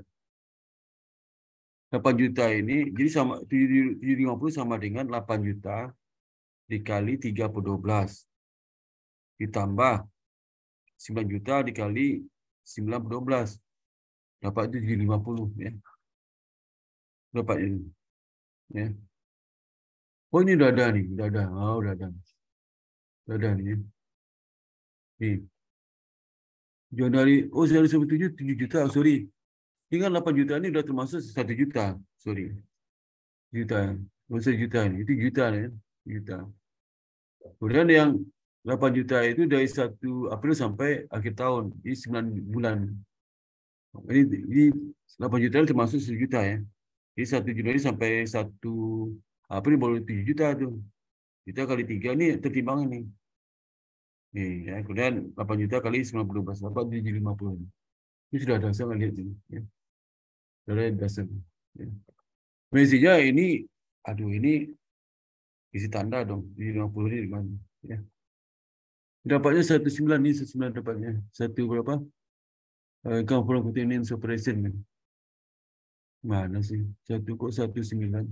delapan juta ini, jadi sama tujuh ratus lima puluh sama dengan delapan juta dikali tiga per dua belas. Ditambah sembilan juta dikali sembilan per dua belas. Dapat itu tujuh ratus lima puluh ya. Dapat ini. Ya. Oh ini udah ada nih, udah ada. Oh, udah ada. Udah ada nih. Nih. Januari, oh dari sampai tujuh, tujuh juta, oh, sorry. Ini kan delapan juta ini udah termasuk satu juta. Sorry. Juta. Oh, satu juta ini. Itu juta nih. Juta. Kemudian yang delapan juta itu dari satu April sampai akhir tahun. Ini sembilan bulan. Ini, ini delapan juta termasuk satu juta ya. Jadi satu Januari sampai satu April baru tujuh juta tuh. Kita kali tiga ini tertimbangan nih. Nih, ya. Kemudian delapan juta kali sembilan puluh belas, dapat tujuh ratus lima puluh. Ini sudah ada, saya lihat ini. Ya. Sudah ada dasar. Ya. Mestinya ini, aduh ini isi tanda dong. tujuh ratus lima puluh ini di mana? Ya. Dapatnya satu sembilan ini, satu sembilan dapatnya. Satu berapa? Uh, Confirm Continuous Operation. Kan? Mana sih? Satu kok satu sembilan.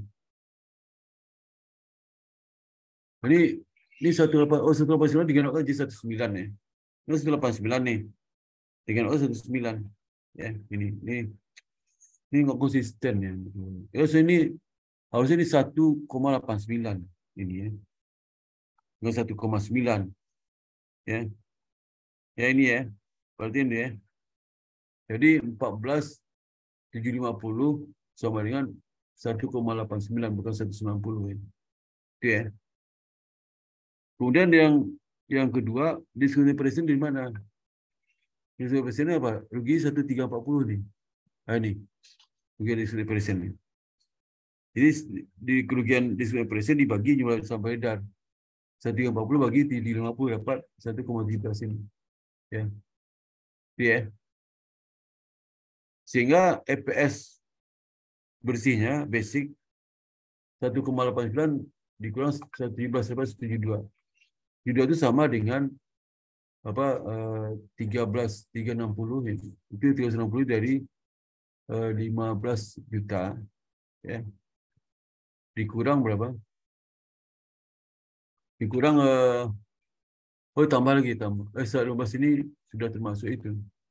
Ini ini satu delapan, oh satu delapan sembilan digandakan jadi satu sembilan ya. Ini satu delapan sembilan nih. Digandakan satu sembilan. Ya, ini ini ini nggak konsisten ya. Ya, so ini harusnya ini satu koma delapan sembilan ini ya. Nggak satu koma sembilan. Ya. Ya ini ya. Berarti ini ya. Jadi empat belas tujuh ratus lima puluh sama dengan satu koma delapan sembilan bukan seratus sembilan puluh ya. Itu ya. Kemudian yang yang kedua, diskusi presiden di mana? Diskusi presiden apa? Rugi satu tiga empat puluh nih. Nah, ini. Rugi diskusi presiden nih. Jadi di kerugian diskusi presiden dibagi jumlah saham beredar. satu tiga empat puluh bagi tujuh lima puluh dapat satu koma tujuh persen. Ya. Itu ya. Sehingga E P S bersihnya basic satu koma delapan sembilan dikurang seratus tujuh belas dapat seratus tujuh puluh dua. tujuh puluh dua itu sama dengan apa eh, tiga belas tiga ratus enam puluh itu tiga ratus enam puluh dari eh, lima belas juta ya. Dikurang berapa? dikurang uh, oh tambah lagi tambah. Eh seratus lima belas ini sudah termasuk itu.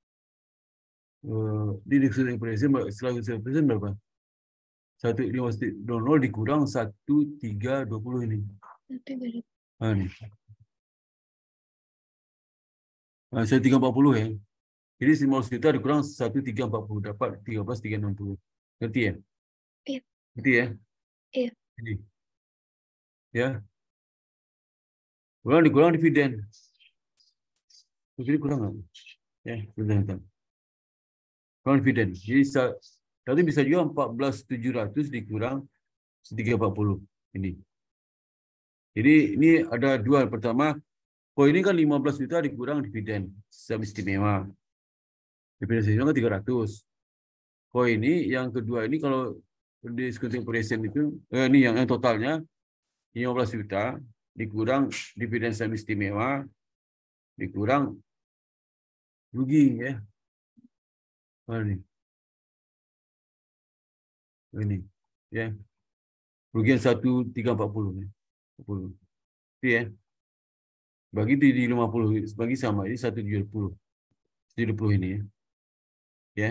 Uh, di dictionary present seratus persen berapa? satu lima nol dikurang satu tiga dua puluh ini. Ah, ini. Nah, saya tiga empat puluh ya. Jadi lima belas juta dikurang satu tiga empat puluh dapat tiga belas tiga enam puluh. Ngerti ya? Iya. Ngerti ya? Iya. Ini. Ya. Kurang dikurang dividen. Jadi kurang nggak? Ya, sudah. Kurang dividen. Jadi tadi bisa juga empat belas tujuh ratus dikurang tiga empat puluh ini. Jadi ini ada dua. Pertama, oh ini kan lima belas juta dikurang dividen secara istimewa. Dividen istimewa kan tiga ratus. Oh ini yang kedua ini kalau discounting operation itu eh, ini yang, yang totalnya lima belas juta dikurang dividen secara istimewa dikurang rugi ya. Oh, ini. Ini ya. Rugian satu tiga empat puluh ya. empat puluh. Itu ya. Bagi di, di lima puluh bagi sama ini satu tujuh puluh. tujuh puluh ini ya. Ya.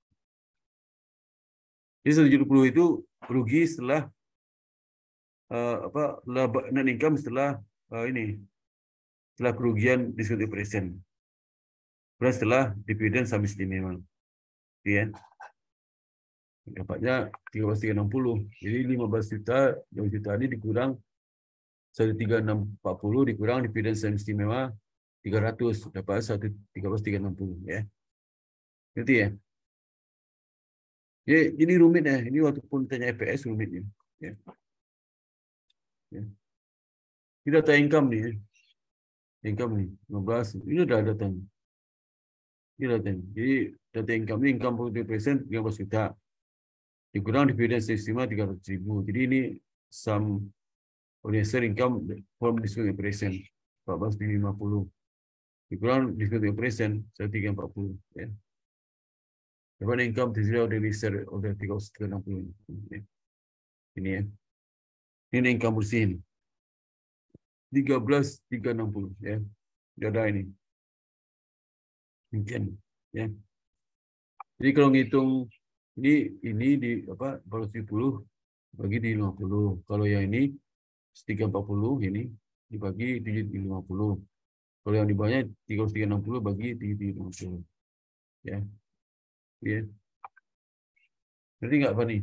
Jadi seratus tujuh puluh itu rugi setelah uh, apa laba net income setelah uh, ini setelah kerugian discounting operation. Plus setelah dividen sama istimewa. Ya. Dapatnya tiga belas tiga enam puluh. Jadi lima belas juta, lima juta ini dikurang satu tiga enam empat puluh dikurang dividen sama istimewa tiga ratus dapat satu tiga belas tiga enam puluh ya. Ngerti ya? Ya, ini rumit ya. Ini waktu pun tanya E P S rumitnya. Ya. Ya. Ini data income nih. Ya. Income nih, lima belas. Ini udah data. Ini data. Jadi data income ini income forty percent tiga belas juta. Dikurang dividen istimewa tiga ratus ribu. Jadi ini sum ordinary income from discounting operation empat belas lima puluh. Dikurang discounting operation satu tiga empat puluh. Ya. Dapat income tersedia ordinary share order tiga ratus enam puluh. Ya. Ini ya. Ini income bersih ini. tiga belas tiga enam puluh ya. Sudah ada ini. Mungkin ya. Jadi kalau ngitung ini ini di apa empat ratus tujuh puluh bagi di lima puluh. Kalau yang ini tiga ratus empat puluh ini dibagi tujuh ratus lima puluh. Kalau yang di bawahnya tiga ratus enam puluh bagi tujuh ratus lima puluh. Ya. Ya. Ngerti nggak Pak nih?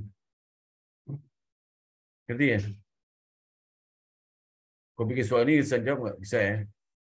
Ngerti ya? Kau bikin soal ini bisa jawab nggak? Bisa ya?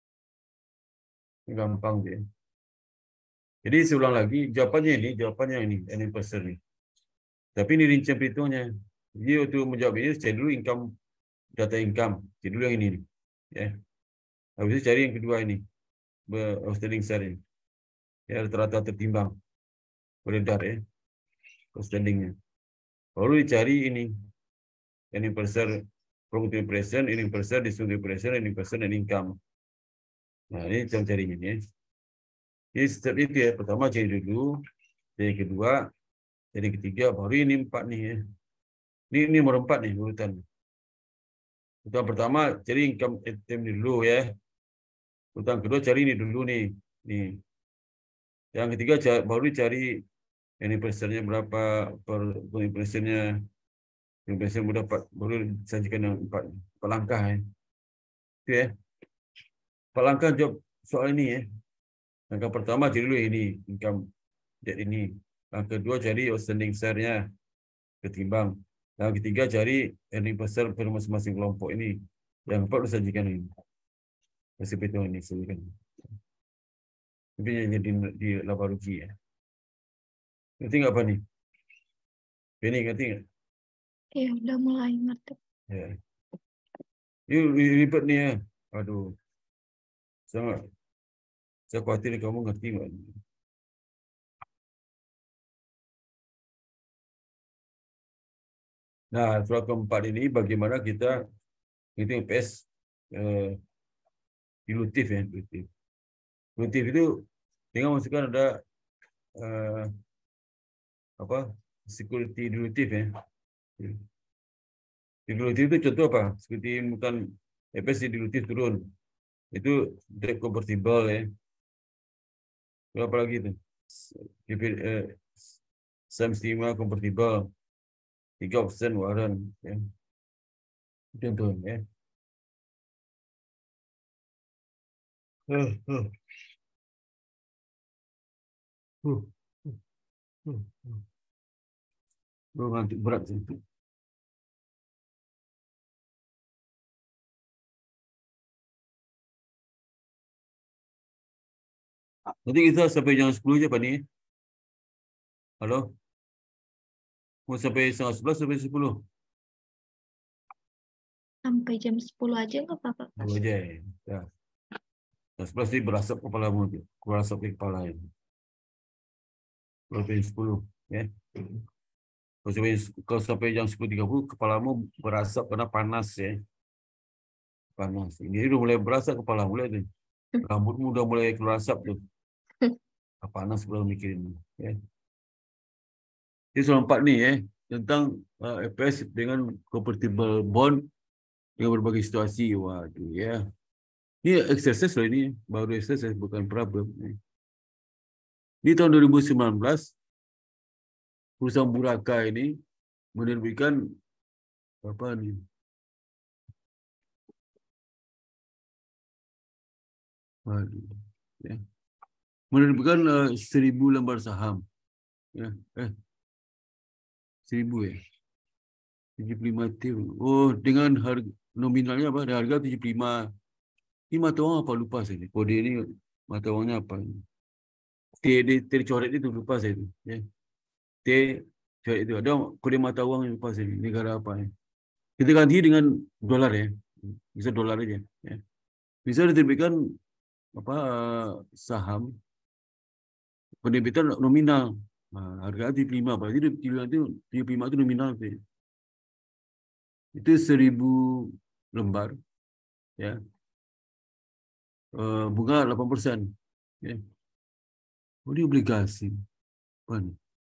Gampang deh. Jadi seulang lagi, jawabannya ini, jawabannya ini, ini persen nih. Tapi ini rincian perhitungnya. Jadi untuk menjawab ini, cari dulu income, data income. Cari dulu yang ini. Nih. Ya. Habis itu cari yang kedua ini. Outstanding share ini. Ya, rata-rata tertimbang. Beredar ya. Outstandingnya. Baru dicari ini. Ini persen, productive present, ini persen, distributive present, ini persen, dan income. Nah, ini cara carinya ya. Jadi step itu ya. Pertama cari dulu. Yang kedua, jadi ketiga, baru ini empat nih ya. Ini, ini nomor empat nih urutan. Urutan pertama cari income item dulu ya. Urutan kedua cari ini dulu nih. Nih. Yang ketiga cari, baru cari ini persennya berapa per persennya. Yang persen dapat baru sajikan yang empat, empat langkah ya. Itu ya. Empat langkah jawab soal ini ya. Langkah pertama cari dulu ini income debt ini. Langkah kedua cari outstanding share-nya ketimbang. Yang ketiga cari earning per share per masing-masing kelompok ini. Yang keempat sajikan ini. Hasil perhitungan ini sajikan. Tapi hanya di, di laba rugi ya. Ngerti nggak apa nih? Ini ngerti nggak? Iya, udah mulai ngerti. Ya. Ini ribet nih ya. Aduh. Sangat. Saya khawatir kamu ngerti nggak? Nah, soal keempat ini bagaimana kita itu P S eh, dilutif ya, dilutif. Dilutif itu dengan masukkan ada eh, apa? Security dilutif ya. Dilutif itu contoh apa? Seperti bukan F P S dilutif turun. Itu debt convertible ya. Berapa lagi itu? Eh, Saham istimewa convertible tiga persen warrant ya. Contoh ya. Uh, uh, uh, uh, uh. Oh, ngantuk berat sih. Nanti kita sampai jam sepuluh aja Pak ni. Halo? Mau sampai setengah sebelas sampai sepuluh? Sampai jam sepuluh aja nggak apa-apa, Mas? Dua aja ya. Jam sebelas sih berasap kepalamu tu. Berasap di kepala ya. Sampai sepuluh ya. Kalau sampai, kalau sampai jam sepuluh tiga puluh kepalamu berasap karena panas ya. Panas. Ini udah mulai berasap kepala mulai tu. Rambutmu udah mulai keluar asap tu. Panas kalau mikirin ya. Ini soal empat ni eh tentang uh, F P S dengan convertible bond dengan berbagai situasi. Waduh ya. Ini exercise loh ini, baru exercise bukan problem. Di tahun dua ribu sembilan belas perusahaan Buraka ini menerbitkan apa ni? Waduh, ya. Menerbitkan uh, seribu lembar saham. Ya, eh seribu ya. tujuh puluh lima T. Oh, dengan harga nominalnya apa? Harga tujuh puluh lima. Ini mata wang apa lupa saya. Kode ini mata wangnya apa? T dia tercoret itu lupa saya itu. Ya. T coret itu ada kode mata wang yang lupa saya. Negara apa ya? Kita ganti dengan dolar ya. Bisa dolar aja. Ya. Bisa diterbitkan apa saham penerbitan nominal. Nah, harga tujuh puluh lima. Berarti tujuh puluh lima itu nominal. Itu seribu lembar. Ya. Uh, bunga delapan persen. Ya. Oh, ini obligasi. Mana?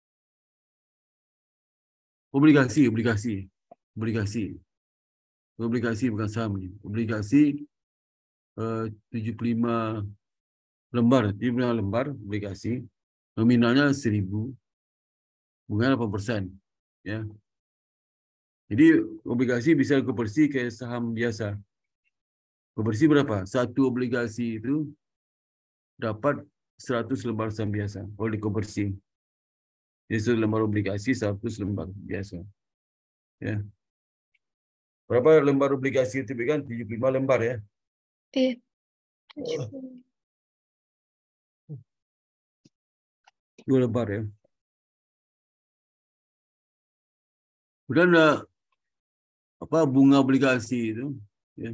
Obligasi, obligasi. Obligasi. Obligasi bukan saham ni. Obligasi uh, tujuh puluh lima lembar. tujuh puluh lima lembar obligasi. Nominalnya seribu. Bunga delapan persen. Ya. Jadi obligasi bisa konversi ke saham biasa. Konversi berapa? Satu obligasi itu dapat seratus lembar saham biasa. Kalau dikonversi. Jadi satu lembar obligasi, seratus lembar biasa. Ya. Berapa lembar obligasi itu kan? tujuh puluh lima lembar ya. Iya. Dua lembar ya. Kemudian ada apa bunga obligasi itu ya.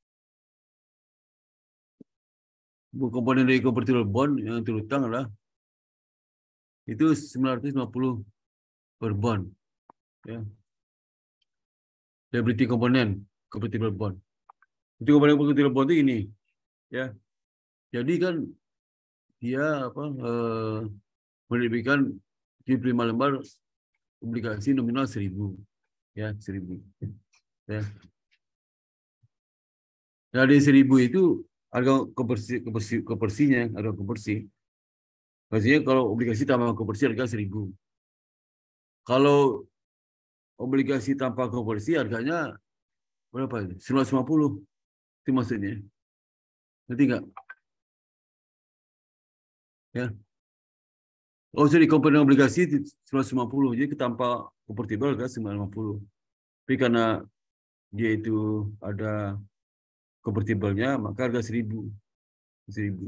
Komponen dari convertible bond yang terutang adalah itu sembilan ratus lima puluh per bond ya. Liability komponen convertible bond. Itu komponen convertible bond itu ini ya. Jadi kan dia apa eh, menerbitkan tujuh puluh lima lembar obligasi nominal seribu ya, seribu ya. Dari seribu itu harga konversi konversi konversinya harga konversi. Maksudnya kalau obligasi tambah konversi harga seribu. Kalau obligasi tanpa konversi harganya berapa itu? seratus lima puluh. Itu maksudnya. Ngerti nggak? Ya. Oh, sorry, komponen obligasi seratus lima puluh. Jadi tanpa convertible harga sembilan ratus lima puluh. Tapi karena dia itu ada convertible-nya, maka harga seribu. Seribu.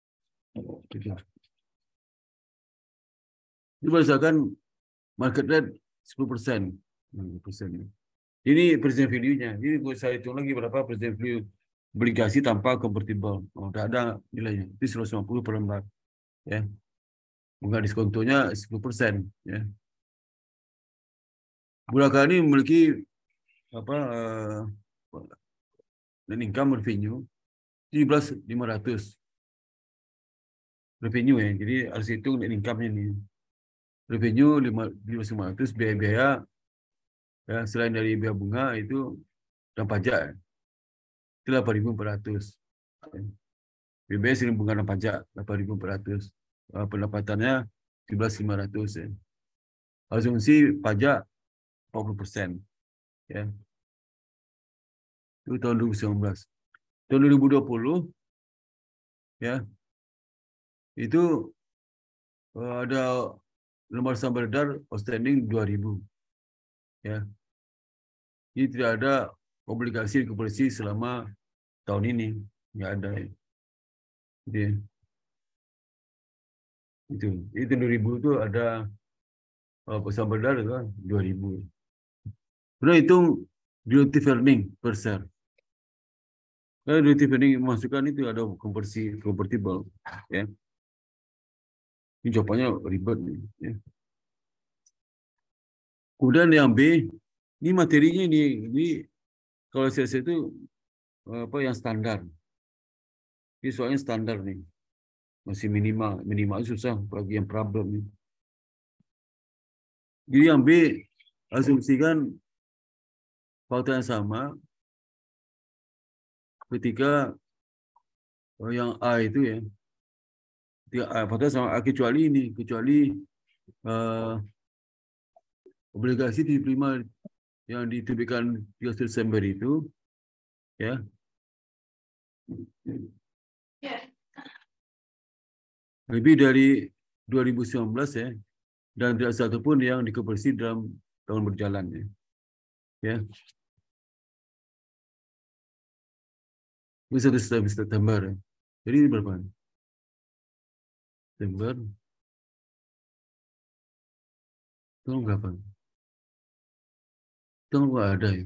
Itu berdasarkan market rate sepuluh persen. Ini present value-nya. Ini saya hitung lagi berapa present value obligasi tanpa convertible. Oh, tidak ada nilainya. Itu seratus lima puluh per lembar. Ya. Bunga diskontonya sepuluh persen. Ya. Buraka ini memiliki apa uh, net income revenue tujuh belas ribu lima ratus. Revenue ya. Jadi harus hitung net income-nya ini. Revenue lima belas ribu lima ratus, biaya-biaya ya, selain dari biaya bunga itu dan pajak. Ya. itu delapan ribu empat ratus. B B S dengan pengenaan pajak delapan ribu empat ratus. Pendapatannya tujuh belas ribu lima ratus. Ya. Asumsi pajak empat puluh persen. Ya. Itu tahun dua ribu sembilan belas. Tahun dua ribu dua puluh, ya, itu ada lembar saham beredar outstanding dua ribu. Ya. Jadi tidak ada obligasi dikompensasi selama tahun ini. Nggak ada. Ya. Jadi, itu. Itu dua ribu itu ada uh, saham beredar kan dua ribu. Sudah hitung dilutive earning per share. Kalau dilutive earning masukkan itu ada konversi convertible. Ya. Ini jawabannya ribet nih. Ya. Kemudian yang B, ini materinya ini, ini kalau saya itu apa yang standar. Ini soalnya standar nih, masih minimal, minimal susah bagi yang problem nih. Jadi yang B asumsikan fakta yang sama ketika yang A itu ya, ketika A, fakta sama A kecuali ini, kecuali uh, obligasi tujuh puluh lima yang diterbitkan tiga belas Desember itu, ya, lebih dari dua ribu sembilan belas ya, dan tidak satu pun yang dikonversi dalam tahun berjalan ya. Ya. Ini satu September. Ya. Jadi ini berapa? September. Tahun berapa? Tahun nggak ada ya.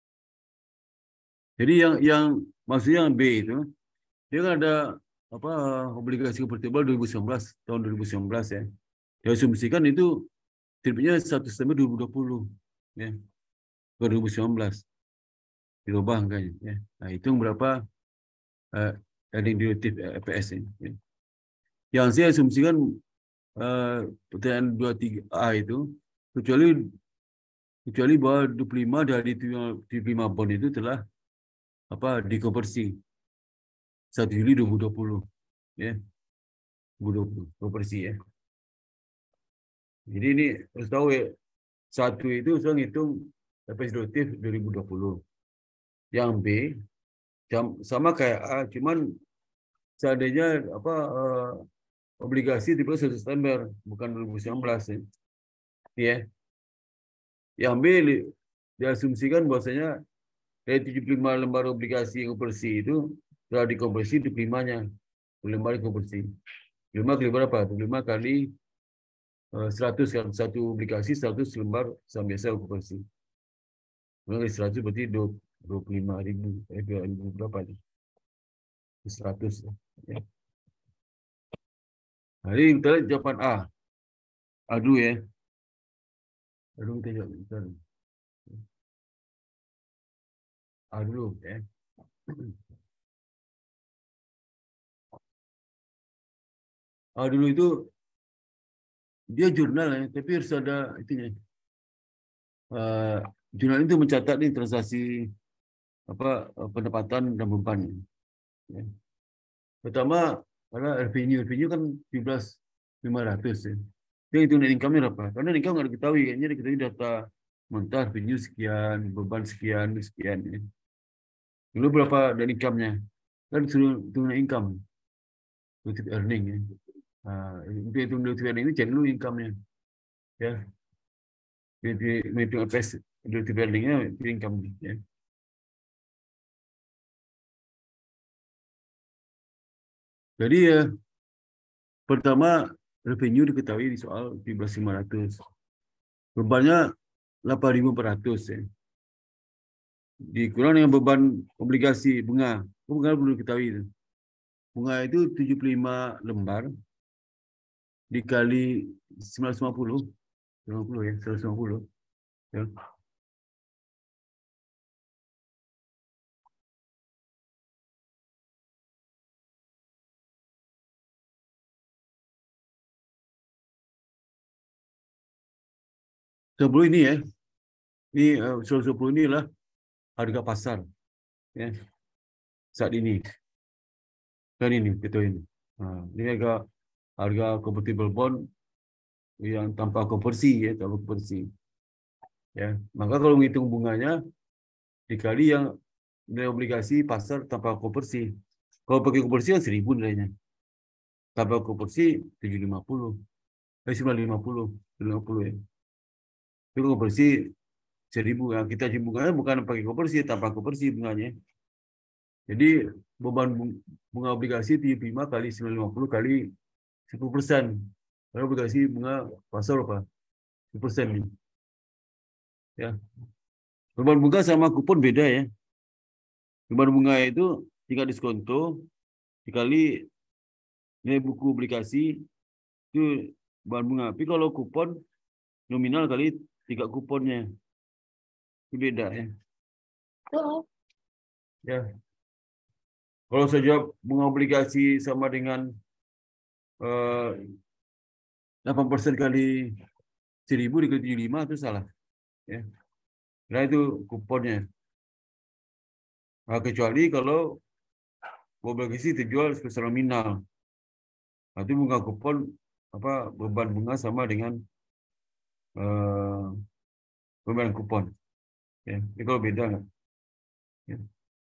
Jadi yang yang maksudnya yang B itu, dia kan ada apa obligasi konvertible dua ribu sembilan belas, tahun dua ribu sembilan belas ya. Diasumsikan itu terbitnya satu September dua ribu dua puluh ya. dua ribu sembilan belas. Dirubah angkanya ya. Nah, hitung berapa uh, earning derivative E P S ini. Ya. Yang saya asumsikan uh, pertanyaan dua puluh tiga A itu kecuali kecuali bahwa dua puluh lima dari tujuh puluh lima bond itu telah apa dikonversi satu Juli dua ribu dua puluh ya. dua ribu dua puluh konversi ya. Jadi ini harus tahu ya, satu itu saya ngitung E P S derivatif dua ribu dua puluh. Yang B sama kayak A, cuman seandainya apa uh, obligasi tiba satu September bukan dua ribu sembilan belas ya. Ya. Yang B diasumsikan bahwasanya dari tujuh puluh lima lembar obligasi konversi itu telah dikonversi dua puluh lima-nya. dua puluh lima dikonversi. dua puluh lima kali berapa? dua puluh lima kali uh, seratus kan, satu obligasi seratus lembar saham biasa konversi. Kali seratus berarti dua puluh lima ribu. Eh, dua ribu berapa nih? seratus ya. Jadi kita lihat jawaban A. A dulu ya. Aduh, kita jawab. Kita. A dulu ya. A dulu itu dia jurnal ya, tapi harus ada itunya. Uh, jurnal itu mencatat nih transaksi apa pendapatan dan beban. Ya. Pertama adalah revenue, revenue kan tujuh belas ribu lima ratus ya. Dia itu net income-nya berapa? Karena net income nggak diketahui, kayaknya diketahui data mentah revenue sekian, beban sekian, sekian. Ya. Dulu berapa net income-nya? Kan suruh hitung net income, relative earning ya. Nah, untuk hitung relative earning ini cari dulu income-nya. Ya. Jadi menghitung F S relative earning-nya itu income ya. Jadi ya pertama revenue diketahui di soal tujuh belas ribu lima ratus. Bebannya delapan ribu empat ratus ya. Dikurang dengan beban obligasi bunga. Bunga belum diketahui itu. Bunga itu tujuh puluh lima lembar dikali sembilan ratus lima puluh. lima puluh ya, seratus lima puluh. Ya. Sebelum ini ya. Ini seratus dua puluh inilah harga pasar. Ya. saat ini. Kan ini, betul ini. Nah, ini harga harga convertible bond yang tanpa konversi, ya, tanpa konversi. Ya, maka kalau menghitung bunganya dikali yang nilai obligasi pasar tanpa konversi. Kalau pakai konversi kan seribu nilainya. Tanpa konversi tujuh ratus lima puluh. Eh, sembilan ratus lima puluh. lima puluh ya. Itu konversi seribu. Ya. Kita bunganya bukan pakai konversi, tanpa konversi bunganya. Jadi beban bunga obligasi tujuh puluh lima kali sembilan ratus lima puluh kali sepuluh persen. Kalau obligasi bunga pasar apa? sepuluh persen. Ya. Beban bunga sama kupon beda ya. Beban bunga itu tingkat diskonto dikali nilai buku obligasi itu beban bunga. Tapi kalau kupon nominal kali tingkat kuponnya itu beda ya. Oh, Ya. Kalau saja bunga obligasi sama dengan eh, delapan persen kali seribu dikali tujuh puluh lima itu salah. Ya. Nah itu kuponnya. Nah, kecuali kalau obligasi terjual sebesar nominal. Nah, itu bunga kupon apa beban bunga sama dengan eh, beban kupon. Ya. Ini kalau beda nggak? Ya.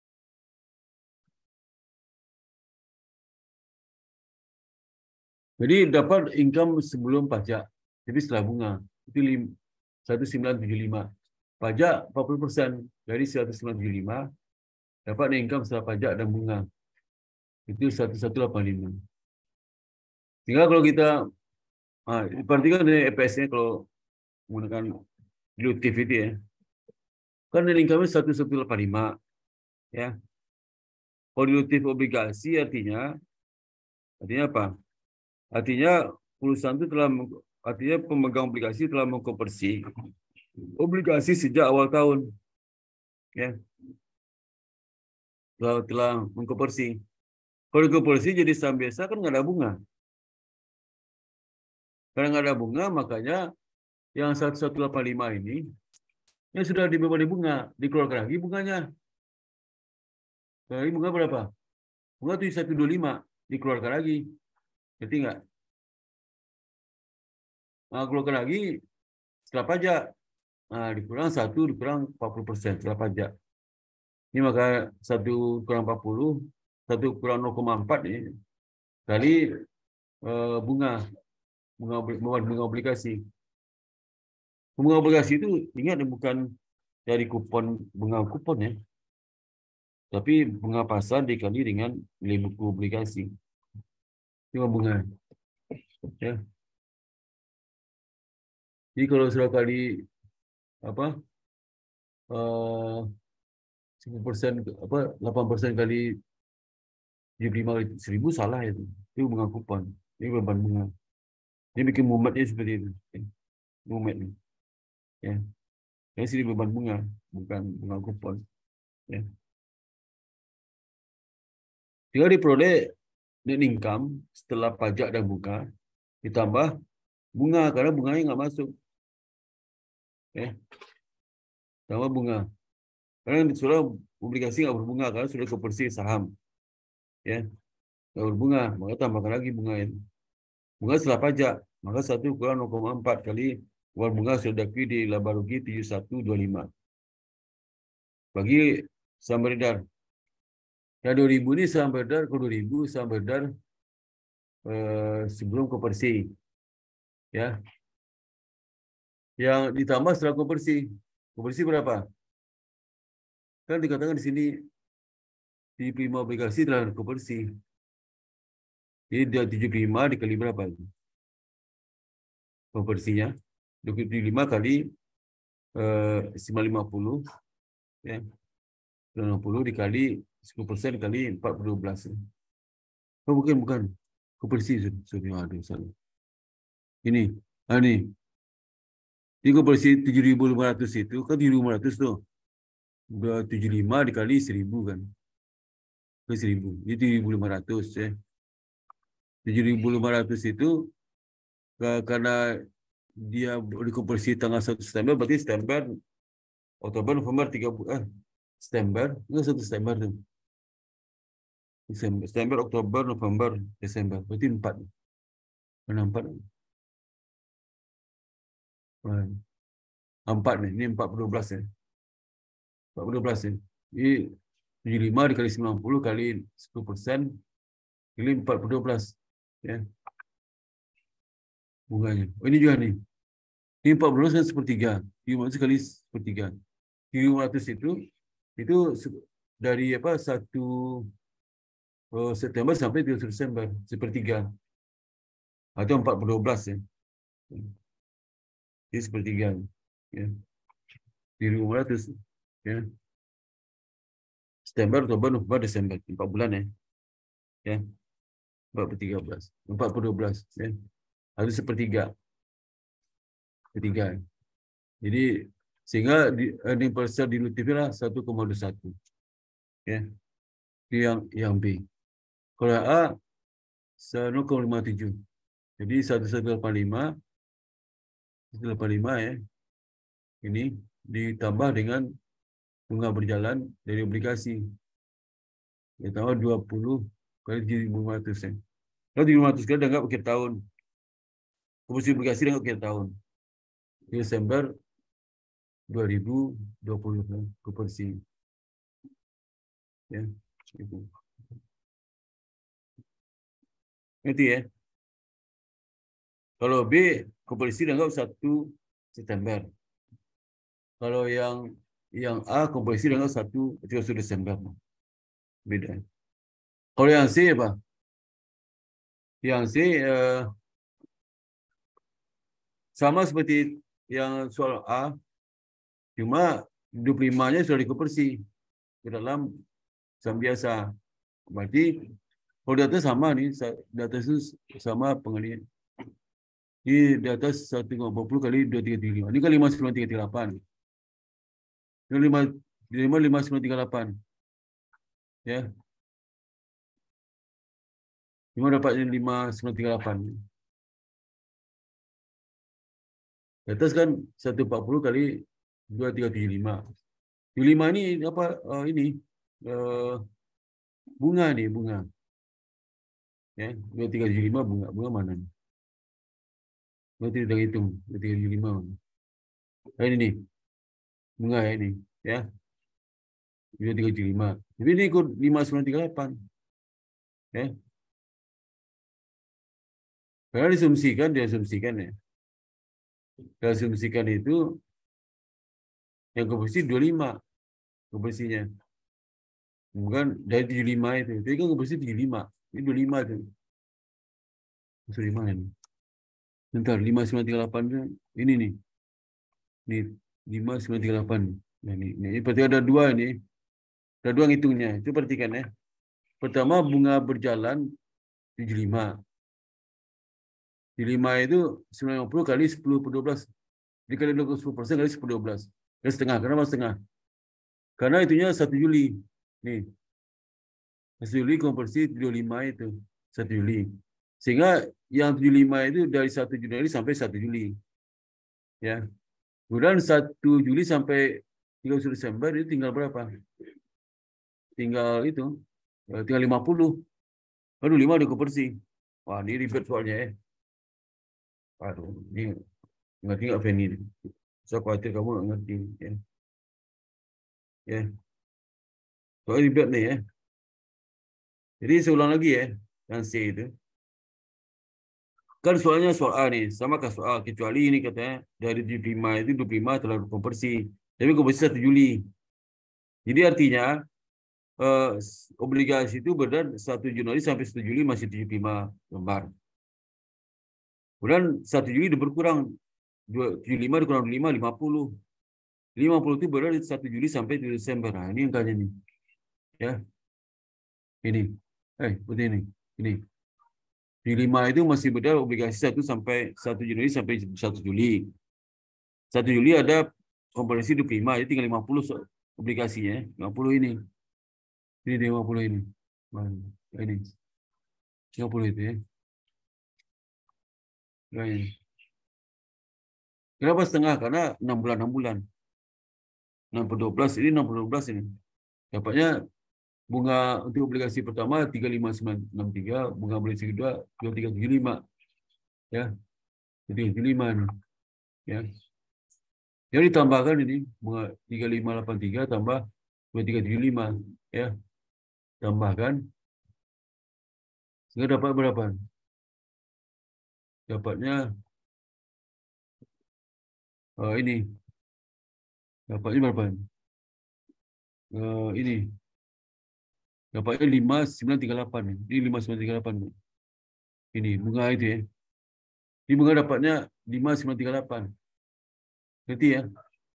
Jadi dapat income sebelum pajak. Jadi setelah bunga itu seribu sembilan ratus tujuh puluh lima. Pajak empat puluh persen dari seribu sembilan ratus tujuh puluh lima dapat income setelah pajak dan bunga. Itu seribu seratus delapan puluh lima. Tinggal kalau kita ah, perhatikan dari E P S-nya kalau menggunakan dilutif itu ya. Kan nilai income-nya seribu seratus delapan puluh lima ya. Kalau dilutif obligasi artinya artinya apa? Artinya perusahaan itu telah artinya pemegang obligasi telah mengkonversi obligasi sejak awal tahun ya. Telah, telah mengkonversi. Kalau konversi jadi saham biasa kan nggak ada bunga. Karena nggak ada bunga makanya yang seribu seratus delapan puluh lima ini yang sudah dibebani bunga dikeluarkan lagi bunganya. Lagi bunga berapa? Bunga tuh seratus dua puluh lima dikeluarkan lagi. Ngerti nggak? Nah, keluarkan lagi setelah pajak. Nah, dikurang satu, dikurang empat puluh persen setelah pajak. Ini maka satu kurang empat puluh, satu kurang nol koma empat ini kali eh, bunga, bunga, bunga, bunga obligasi. Bunga obligasi itu ingat bukan dari kupon bunga kupon ya, tapi bunga pasar dikali dengan nilai buku obligasi. Itu bunga. Ya. Jadi kalau sudah kali apa eh, sepuluh persen apa delapan persen kali tujuh puluh lima kali seribu salah itu. Itu bunga kupon. Ini beban bunga. Dia bikin mumetnya seperti itu. Mumet. Ya. Ini sini beban bunga, bukan bunga kupon. Ya. Tinggal diperoleh net income setelah pajak dan bunga ditambah bunga karena bunganya nggak masuk. Ya. Tambah bunga. Karena sudah obligasi nggak berbunga karena sudah konversi saham. Ya. Nggak berbunga, maka tambahkan lagi bunga itu. Bunga setelah pajak, maka satu kurang nol koma empat kali uang bunga sudah diakui di laba rugi tujuh puluh satu dua puluh lima. Bagi saham beredar. Ya dua ribu ini saham beredar, ke dua ribu saham beredar eh, sebelum konversi. Ya. Yang ditambah setelah konversi. Konversi berapa? Kan dikatakan di sini di prima obligasi telah konversi. Jadi tujuh puluh lima dikali berapa? Konversinya. dua puluh lima kali eh, sembilan ratus lima puluh. Ya. lima puluh dikali sepuluh persen kali empat puluh belas. Oh, bukan, bukan. Konversi sudah ada sana. Ini, ah, ini. Ini konversi tujuh ribu lima ratus itu, kan tujuh ribu lima ratus tuh. Udah tujuh puluh lima dikali seribu kan. Ke seribu. Ini tujuh ribu lima ratus ya. tujuh ribu lima ratus itu karena dia dikonversi tanggal satu September, berarti September, Oktober, November, tiga bulan. Eh, September, itu satu September tuh. Desember, September, Oktober, November, Desember. Berarti empat. Mana empat? Empat nih. Ini empat puluh dua belas ya. empat puluh dua belas ya. Ini tujuh puluh lima dikali sembilan puluh kali sepuluh persen. Ini empat puluh dua belas. Ya. Bunganya. Oh, ini juga nih. Ini empat puluh kan sepertiga. lima ratus kali sepertiga. lima ratus itu itu dari apa satu oh, September sampai tiga belas Desember sepertiga. Atau empat puluh dua belas ya. Ini sepertiga. Ya. Di lima ratus ya. September, Oktober, November, Desember. empat bulan ya. Ya. empat puluh tiga belas. empat puluh dua belas ya. Harus sepertiga. Ketiga. Jadi sehingga di, earning per share dilutifnya lah satu koma dua satu. Ya. Itu yang yang B. Kalau A nol koma lima tujuh. Jadi satu koma satu delapan lima satu koma delapan lima ya. Ini ditambah dengan bunga berjalan dari obligasi. Ditambah dua puluh kali tujuh ribu lima ratus ya. Kalau tujuh ribu lima ratus kan udah nggak akhir tahun. Komposisi obligasi udah nggak akhir tahun. Di Desember dua ribu dua puluh komposisi. Ya, itu. Ngerti ya? Kalau B, komposisi dianggap satu September. Kalau yang yang A, komposisi dianggap satu tiga belas Desember. Beda. Kalau yang C apa? Yang C eh, sama seperti yang soal A, cuma dua puluh lima-nya sudah dikonversi ke dalam saham biasa. Berarti kalau data sama nih, data itu sama pengalian. Ini data satu koma empat puluh kali dua tiga tiga lima. Ini kan lima sembilan tiga tiga delapan. Ini lima lima sembilan tiga delapan. Ya. Cuma dapatnya lima sembilan tiga delapan. Data kan seratus empat puluh kali dua tiga tujuh lima. tujuh puluh lima ini apa uh, ini uh, bunga nih, bunga. Ya, dua tiga tujuh lima bunga. Bunga mana nih? Nanti kita hitung dua tiga tujuh lima. Nah, ini nih. Bunga ya ini, ya. dua tiga tujuh lima. Jadi ini ikut lima sembilan tiga delapan. Ya. Karena disumsikan, diasumsikan ya. Diasumsikan itu yang komposisi dua puluh lima komposisinya. Bukan dari tujuh puluh lima itu. Jadi kan komposisi tujuh puluh lima. Ini dua puluh lima itu. dua puluh lima ini. Bentar, lima sembilan tiga delapan itu ini nih. Ini lima sembilan tiga delapan. Nah, ini, ini berarti ada dua ini. Ada dua ngitungnya. Itu perhatikan ya. Pertama bunga berjalan tujuh puluh lima. tujuh puluh lima itu sembilan ratus lima puluh kali sepuluh per dua belas. Dikali dua puluh sepuluh persen kali sepuluh per dua belas. Dan setengah. Kenapa setengah? Karena itunya satu Juli. Nih. satu Juli konversi tujuh puluh lima itu. satu Juli. Sehingga yang tujuh puluh lima itu dari satu Januari sampai satu Juli. Ya. Kemudian satu Juli sampai tiga belas Desember itu tinggal berapa? Tinggal itu. Tinggal lima puluh. Aduh, lima udah konversi. Wah, ini ribet soalnya ya. Aduh, ini ngerti nggak Feni? Saya khawatir kamu nggak ngerti. Ya. Ya. Soalnya ribet nih ya. Jadi saya ulang lagi ya. Yang C itu. Kan soalnya soal A nih. Sama kah soal. Kecuali ini katanya dari tujuh puluh lima itu dua puluh lima telah konversi. Tapi konversi satu Juli. Jadi artinya eh, obligasi itu beredar satu Januari sampai satu Juli masih tujuh puluh lima lembar. Kemudian satu Juli udah berkurang. tujuh puluh lima dikurang dua puluh lima, lima puluh. lima puluh itu berada di satu Juli sampai tujuh Desember. Nah, ini angkanya nih. Ya. Ini. Eh, seperti ini. Ini. Di lima itu masih berada obligasi satu sampai satu Januari sampai satu Juli. satu Juli ada komponensi dua puluh lima, jadi tinggal lima puluh obligasinya. lima puluh ini. Ini lima puluh ini. Nah, ini. lima puluh itu ya. Nah, ini. Kenapa setengah? Karena enam bulan, enam bulan. enam per dua belas, ini enam per dua belas ini. Dapatnya bunga untuk obligasi pertama tiga lima sembilan enam tiga, bunga obligasi kedua dua tiga tujuh lima. Ya, jadi tujuh lima nih. Ya. Jadi ditambahkan ini bunga tiga lima delapan tiga tambah dua tiga tujuh lima, ya. Tambahkan sehingga dapat berapa? Dapatnya uh, ini. Dapatnya berapa? Uh, ini. Dapatnya lima sembilan tiga delapan. Ini lima sembilan tiga delapan. Ini bunga itu ya. Ini bunga dapatnya lima sembilan tiga delapan. Ngerti ya?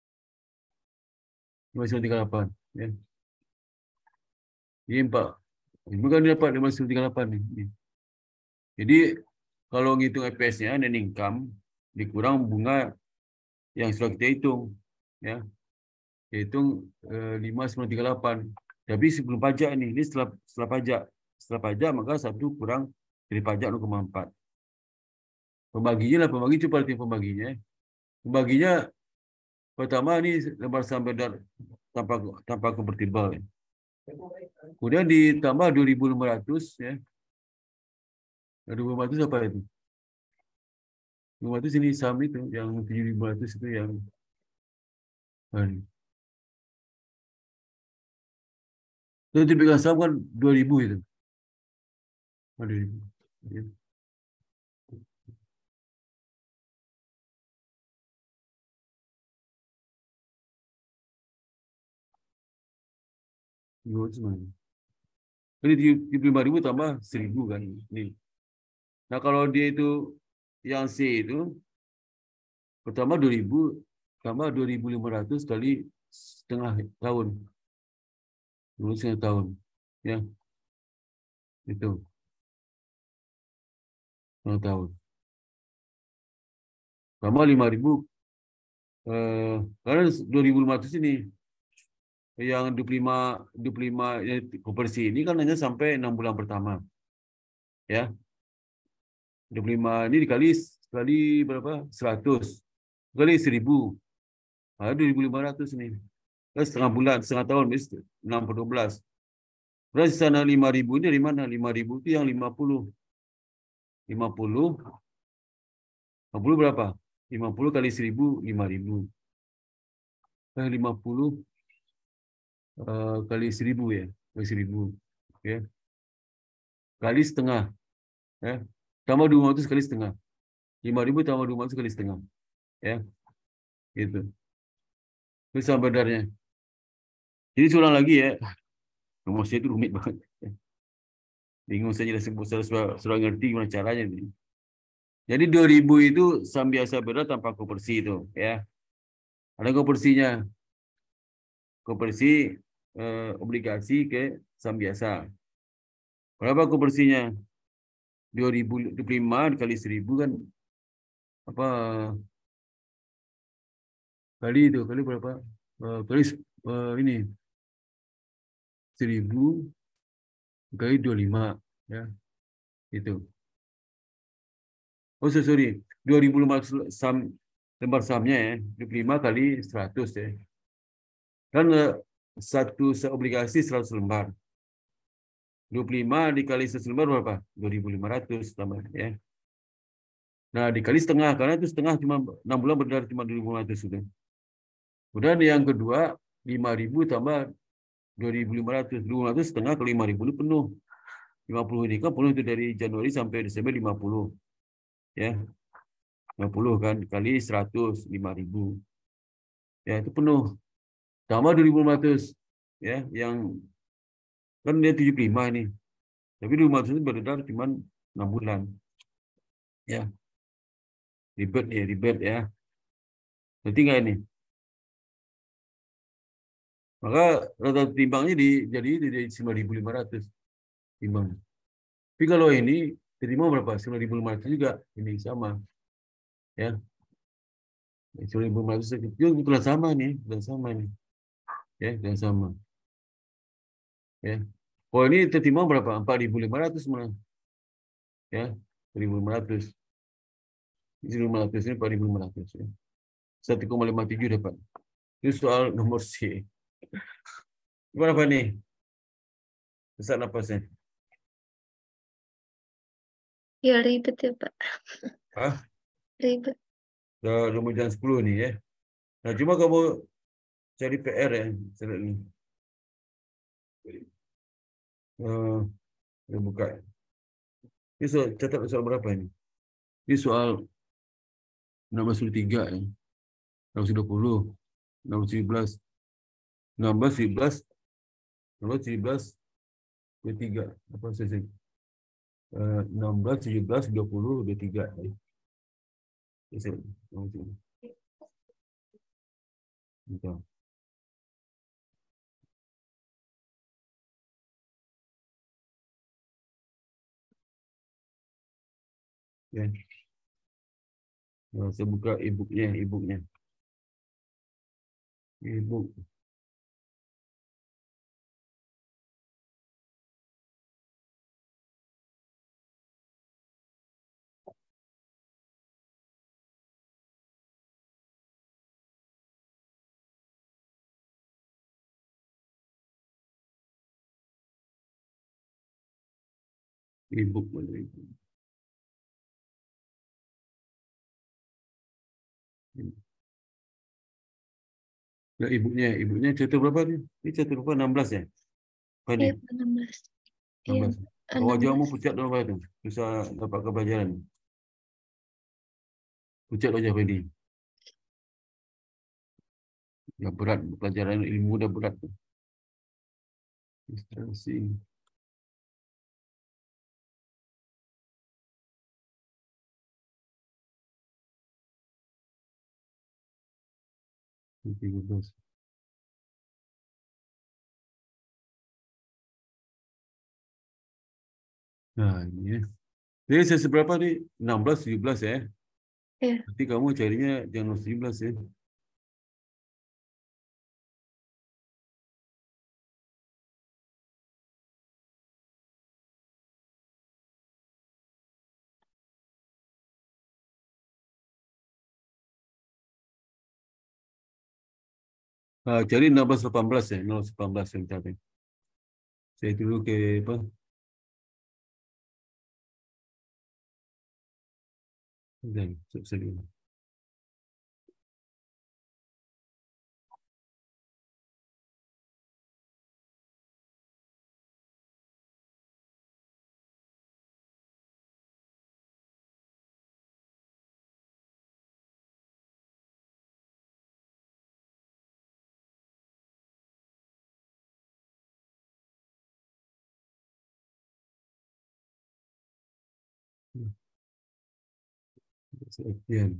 lima sembilan tiga delapan. Ya. Ini empat. Bunga ini dapat lima sembilan tiga delapan. Ini. Jadi kalau ngitung E P S-nya, net income, dikurang bunga yang sudah kita hitung. Ya. Kita hitung eh, lima sembilan tiga delapan. Tapi sebelum pajak ini, ini setelah, setelah pajak. Setelah pajak, maka satu kurang dari pajak nol koma empat. Pembaginya lah, pembagi coba lihat pembaginya. Pembaginya pertama ini lembar saham beredar tanpa tanpa konvertibel. Ya. Kemudian ditambah dua ribu lima ratus ya. dua ribu lima ratus apa itu? lima ratus ini saham itu yang tujuh ribu lima ratus itu yang ini. Itu dipegang saham kan dua ribu itu. dua ribu. Ya. Jadi tujuh puluh lima ribu tambah seribu kan. Ini. Nah kalau dia itu yang C itu pertama dua ribu tambah dua ribu lima ratus kali setengah tahun. Dua setengah tahun. Ya. Itu. Setengah tahun. Tambah lima ribu. Eh, karena dua ribu lima ratus ini yang dua puluh lima dua puluh lima ya, konversi ini kan hanya sampai enam bulan pertama. Ya. dua puluh lima ini dikali kali berapa? seratus. Kali seribu. Ada dua ribu lima ratus ini. Kan setengah bulan, setengah tahun, enam per dua belas. Berarti sana lima ribu ini dari mana? lima ribu itu yang lima puluh. lima puluh. lima puluh berapa? lima puluh kali seribu, lima ribu. Eh, lima puluh uh, kali seribu ya. Kali seribu. Ya. Kali setengah. Ya. Tambah dua ratus kali setengah. lima ribu tambah dua ratus kali setengah. Ya. Gitu. Itu sama bedarnya. Jadi seorang lagi ya. Rumusnya itu rumit banget. Bingung saja sudah ngerti gimana caranya. Jadi dua ribu itu saham biasa beredar tanpa konversi itu. Ya. Ada konversinya. Konversi eh, obligasi ke saham biasa. Berapa konversinya? dua ribu dua puluh lima kali seribu kan apa kali itu kali berapa? Uh, kali uh, ini seribu kali dua puluh lima ya. Itu. Oh sorry, dua ribu lima ratus saham lembar sahamnya ya, dua puluh lima kali seratus ya. Kan uh, satu obligasi seratus lembar. dua puluh lima dikali seratus lembar berapa? dua ribu lima ratus tambah ya. Nah, dikali setengah, karena itu setengah cuma enam bulan beredar cuma dua ribu lima ratus itu. Kemudian yang kedua, lima ribu tambah dua ribu lima ratus. dua ribu lima ratus setengah ke lima ribu itu penuh. lima puluh ini kan penuh itu dari Januari sampai Desember lima puluh. Ya. lima puluh kan kali seratus, lima ribu. Ya, itu penuh. Tambah dua ribu lima ratus. Ya, yang kan dia tujuh puluh lima ini. Tapi dua ribu lima ratus itu beredar cuma enam bulan. Ya. Ribet ya, ribet ya. Nanti nggak ini? Maka rata timbangnya di, jadi di sembilan ribu lima ratus timbang. Tapi kalau ini terima berapa? sembilan ribu lima ratus juga. Ini sama. Ya. sembilan ribu lima ratus itu bukan sama nih, bukan sama nih. Ya, bukan sama. Ya. Oh ini terima berapa? empat ribu lima ratus malah. Ya, empat ribu lima ratus. Ini seribu lima ratus ini empat ribu lima ratus ya. satu koma lima tujuh dapat. Itu soal nomor C. Gimana Pak nih? Sesak napasnya. Ya ribet ya Pak. Hah? Ribet. Dah, dah mau jam sepuluh ni ya. Nah, cuma kamu cari P R ya. Serat ni. Uh, dia buka. Ini soal, catat soal berapa ini? Ini soal enam belas tiga ya. enam belas dua puluh. enam belas tujuh belas. enam belas tujuh belas. enam belas tujuh belas. dua puluh tiga. Apa saya? Uh, enam belas tujuh belas dua puluh dua puluh tiga. Saya. Betul. Ya. Nah, saya buka e-booknya, e-booknya. E-book. E-book mana itu? Ya, e-booknya, e-booknya chapter berapa ni? Ini chapter berapa? enam belas ya? Apa ni? Iya enam belas. Iya enam belas. Bawah enam jauh belas. mau pucat dalam apa tu? Susah dapat ke pelajaran. Pucat aja apa ni? Ya berat, pelajaran ilmu dah berat tu. Instansi. tiga belas. Nah, ini ya. Jadi saya seberapa ni? enam belas, tujuh belas ya. Iya. Nanti kamu carinya jangan tujuh belas ya. Nah, cari enam belas, lapan belas ya. enam belas, lapan belas yang cari. Saya dulu ke apa? Dan, sekali. Sekian.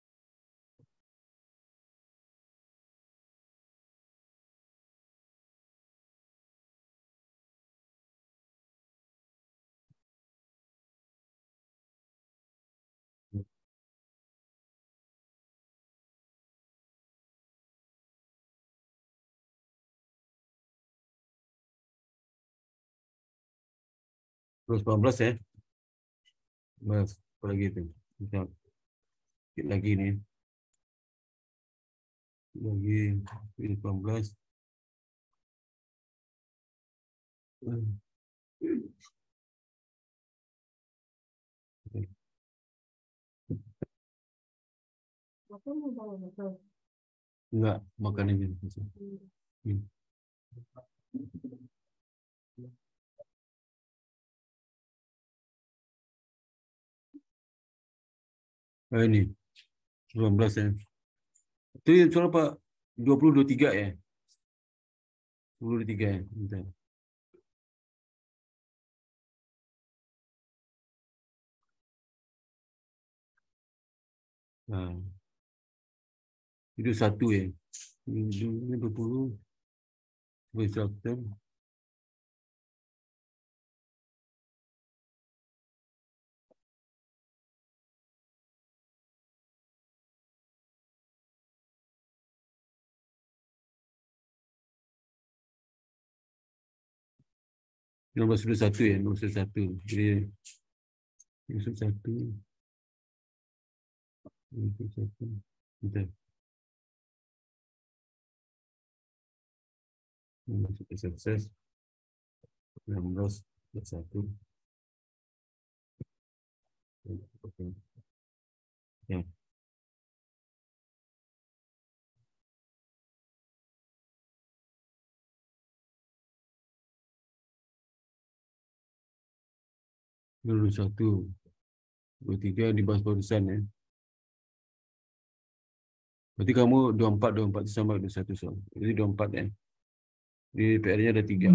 Terus delapan belas ya. Mas, apa lagi tu? Kita sikit lagi ni. Lagi delapan belas. Hmm. Enggak, makan ini. Hmm. Ah, ini delapan belas ya. Itu yang soal apa? dua puluh dua puluh tiga ya. dua puluh dua puluh tiga ya. Bentar. Nah, itu satu ya. Ini dua puluh. Instructor. Nombor sudah satu ya. Nombor sudah satu. Jadi, nombor sudah satu. Nombor sudah satu. Bentar. Nombor sudah sukses. enam belas dua puluh satu. Oke. Ya. dua puluh satu, dua puluh tiga dibahas barusan ya. Berarti kamu dua puluh empat, dua puluh empat sama dua puluh satu soal. Jadi dua puluh empat ya. Di P R-nya ada tiga.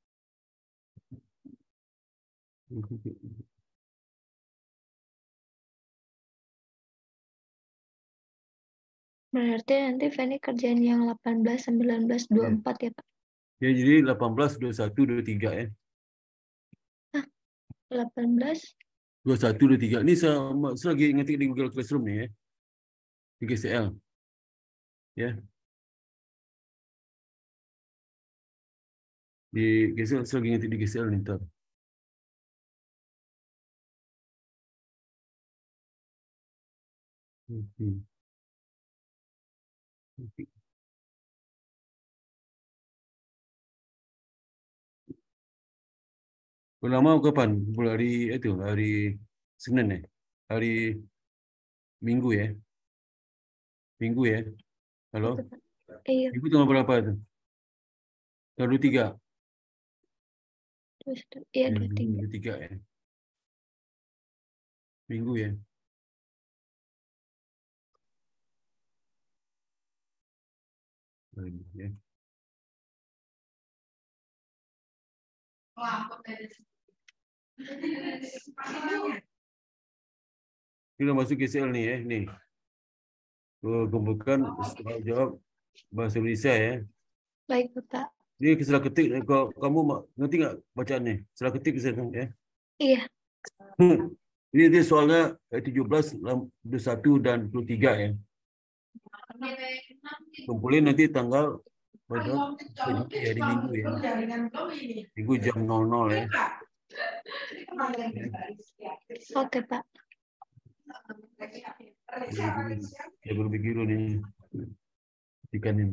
Berarti nanti Fanny kerjain yang delapan belas, sembilan belas, dua puluh empat ya, Pak? Ya, jadi delapan belas, dua puluh satu, dua puluh tiga ya. Nah, delapan belas. dua puluh satu, dua puluh tiga. Ini saya, saya lagi ngetik di Google Classroom nih ya. Di G C L. Ya. Di G C L, saya lagi ngetik di G C L nih, ntar. Hmm. Okay. Lama kapan? Bulan hari itu, hari Senin ya? Hari Minggu ya? Minggu ya? Halo? Iya. Minggu tanggal berapa itu? Tanggal dua puluh tiga? Iya, dua puluh tiga ya? Minggu ya? Ya. Kita masuk G C L nih ya, nih. Kumpulkan soal jawab bahasa Indonesia ya. Baik, Bapak. Ini salah ketik, kalau kamu ngerti nggak bacaannya? Salah ketik bisa kan ya? Iya. Ini dia soalnya tujuh belas, dua puluh satu dan dua puluh tiga ya. Kumpulin nanti tanggal pada hari Minggu ya. Minggu jam nol nol ya. Oke, Pak. Saya berpikir nih ikan ini.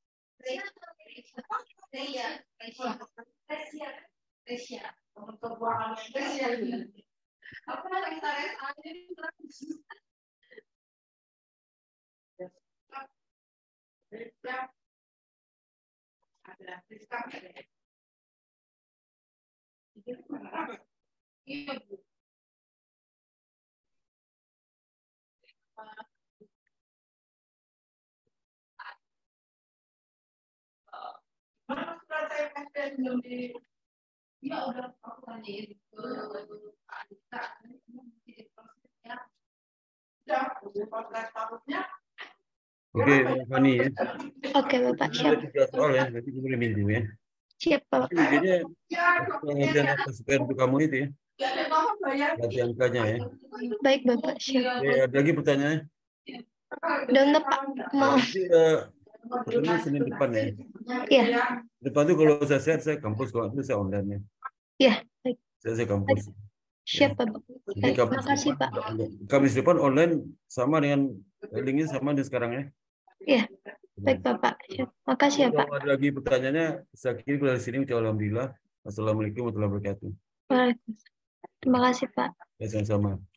Oke, Fani ya. Oke, Bapak, siap. Soal ya, nanti boleh minggu ya. Siap, Bapak. Jadi pengertian apa supaya untuk kamu itu ya. Nanti angkanya ya. Baik, Bapak, siap. Oke, ada lagi pertanyaannya? Udah enggak, Pak. Maaf. Jadi, uh, ketemu Senin depan ya. Iya. Depan tuh kalau saya share, saya kampus, kalau itu saya online ya. Iya, baik. Saya, saya kampus. Siap, ya. Bapak. Baik, terima kasih, Pak. Kamis depan online sama dengan linknya sama dengan sekarang ya. Iya, baik Bapak. Siap. Makasih ya, Pak. Kalau ada lagi pertanyaannya, saya kira dari sini ucap alhamdulillah. Assalamualaikum warahmatullahi wabarakatuh. Waalaikumsalam. Terima kasih, Pak. Ya, sama-sama.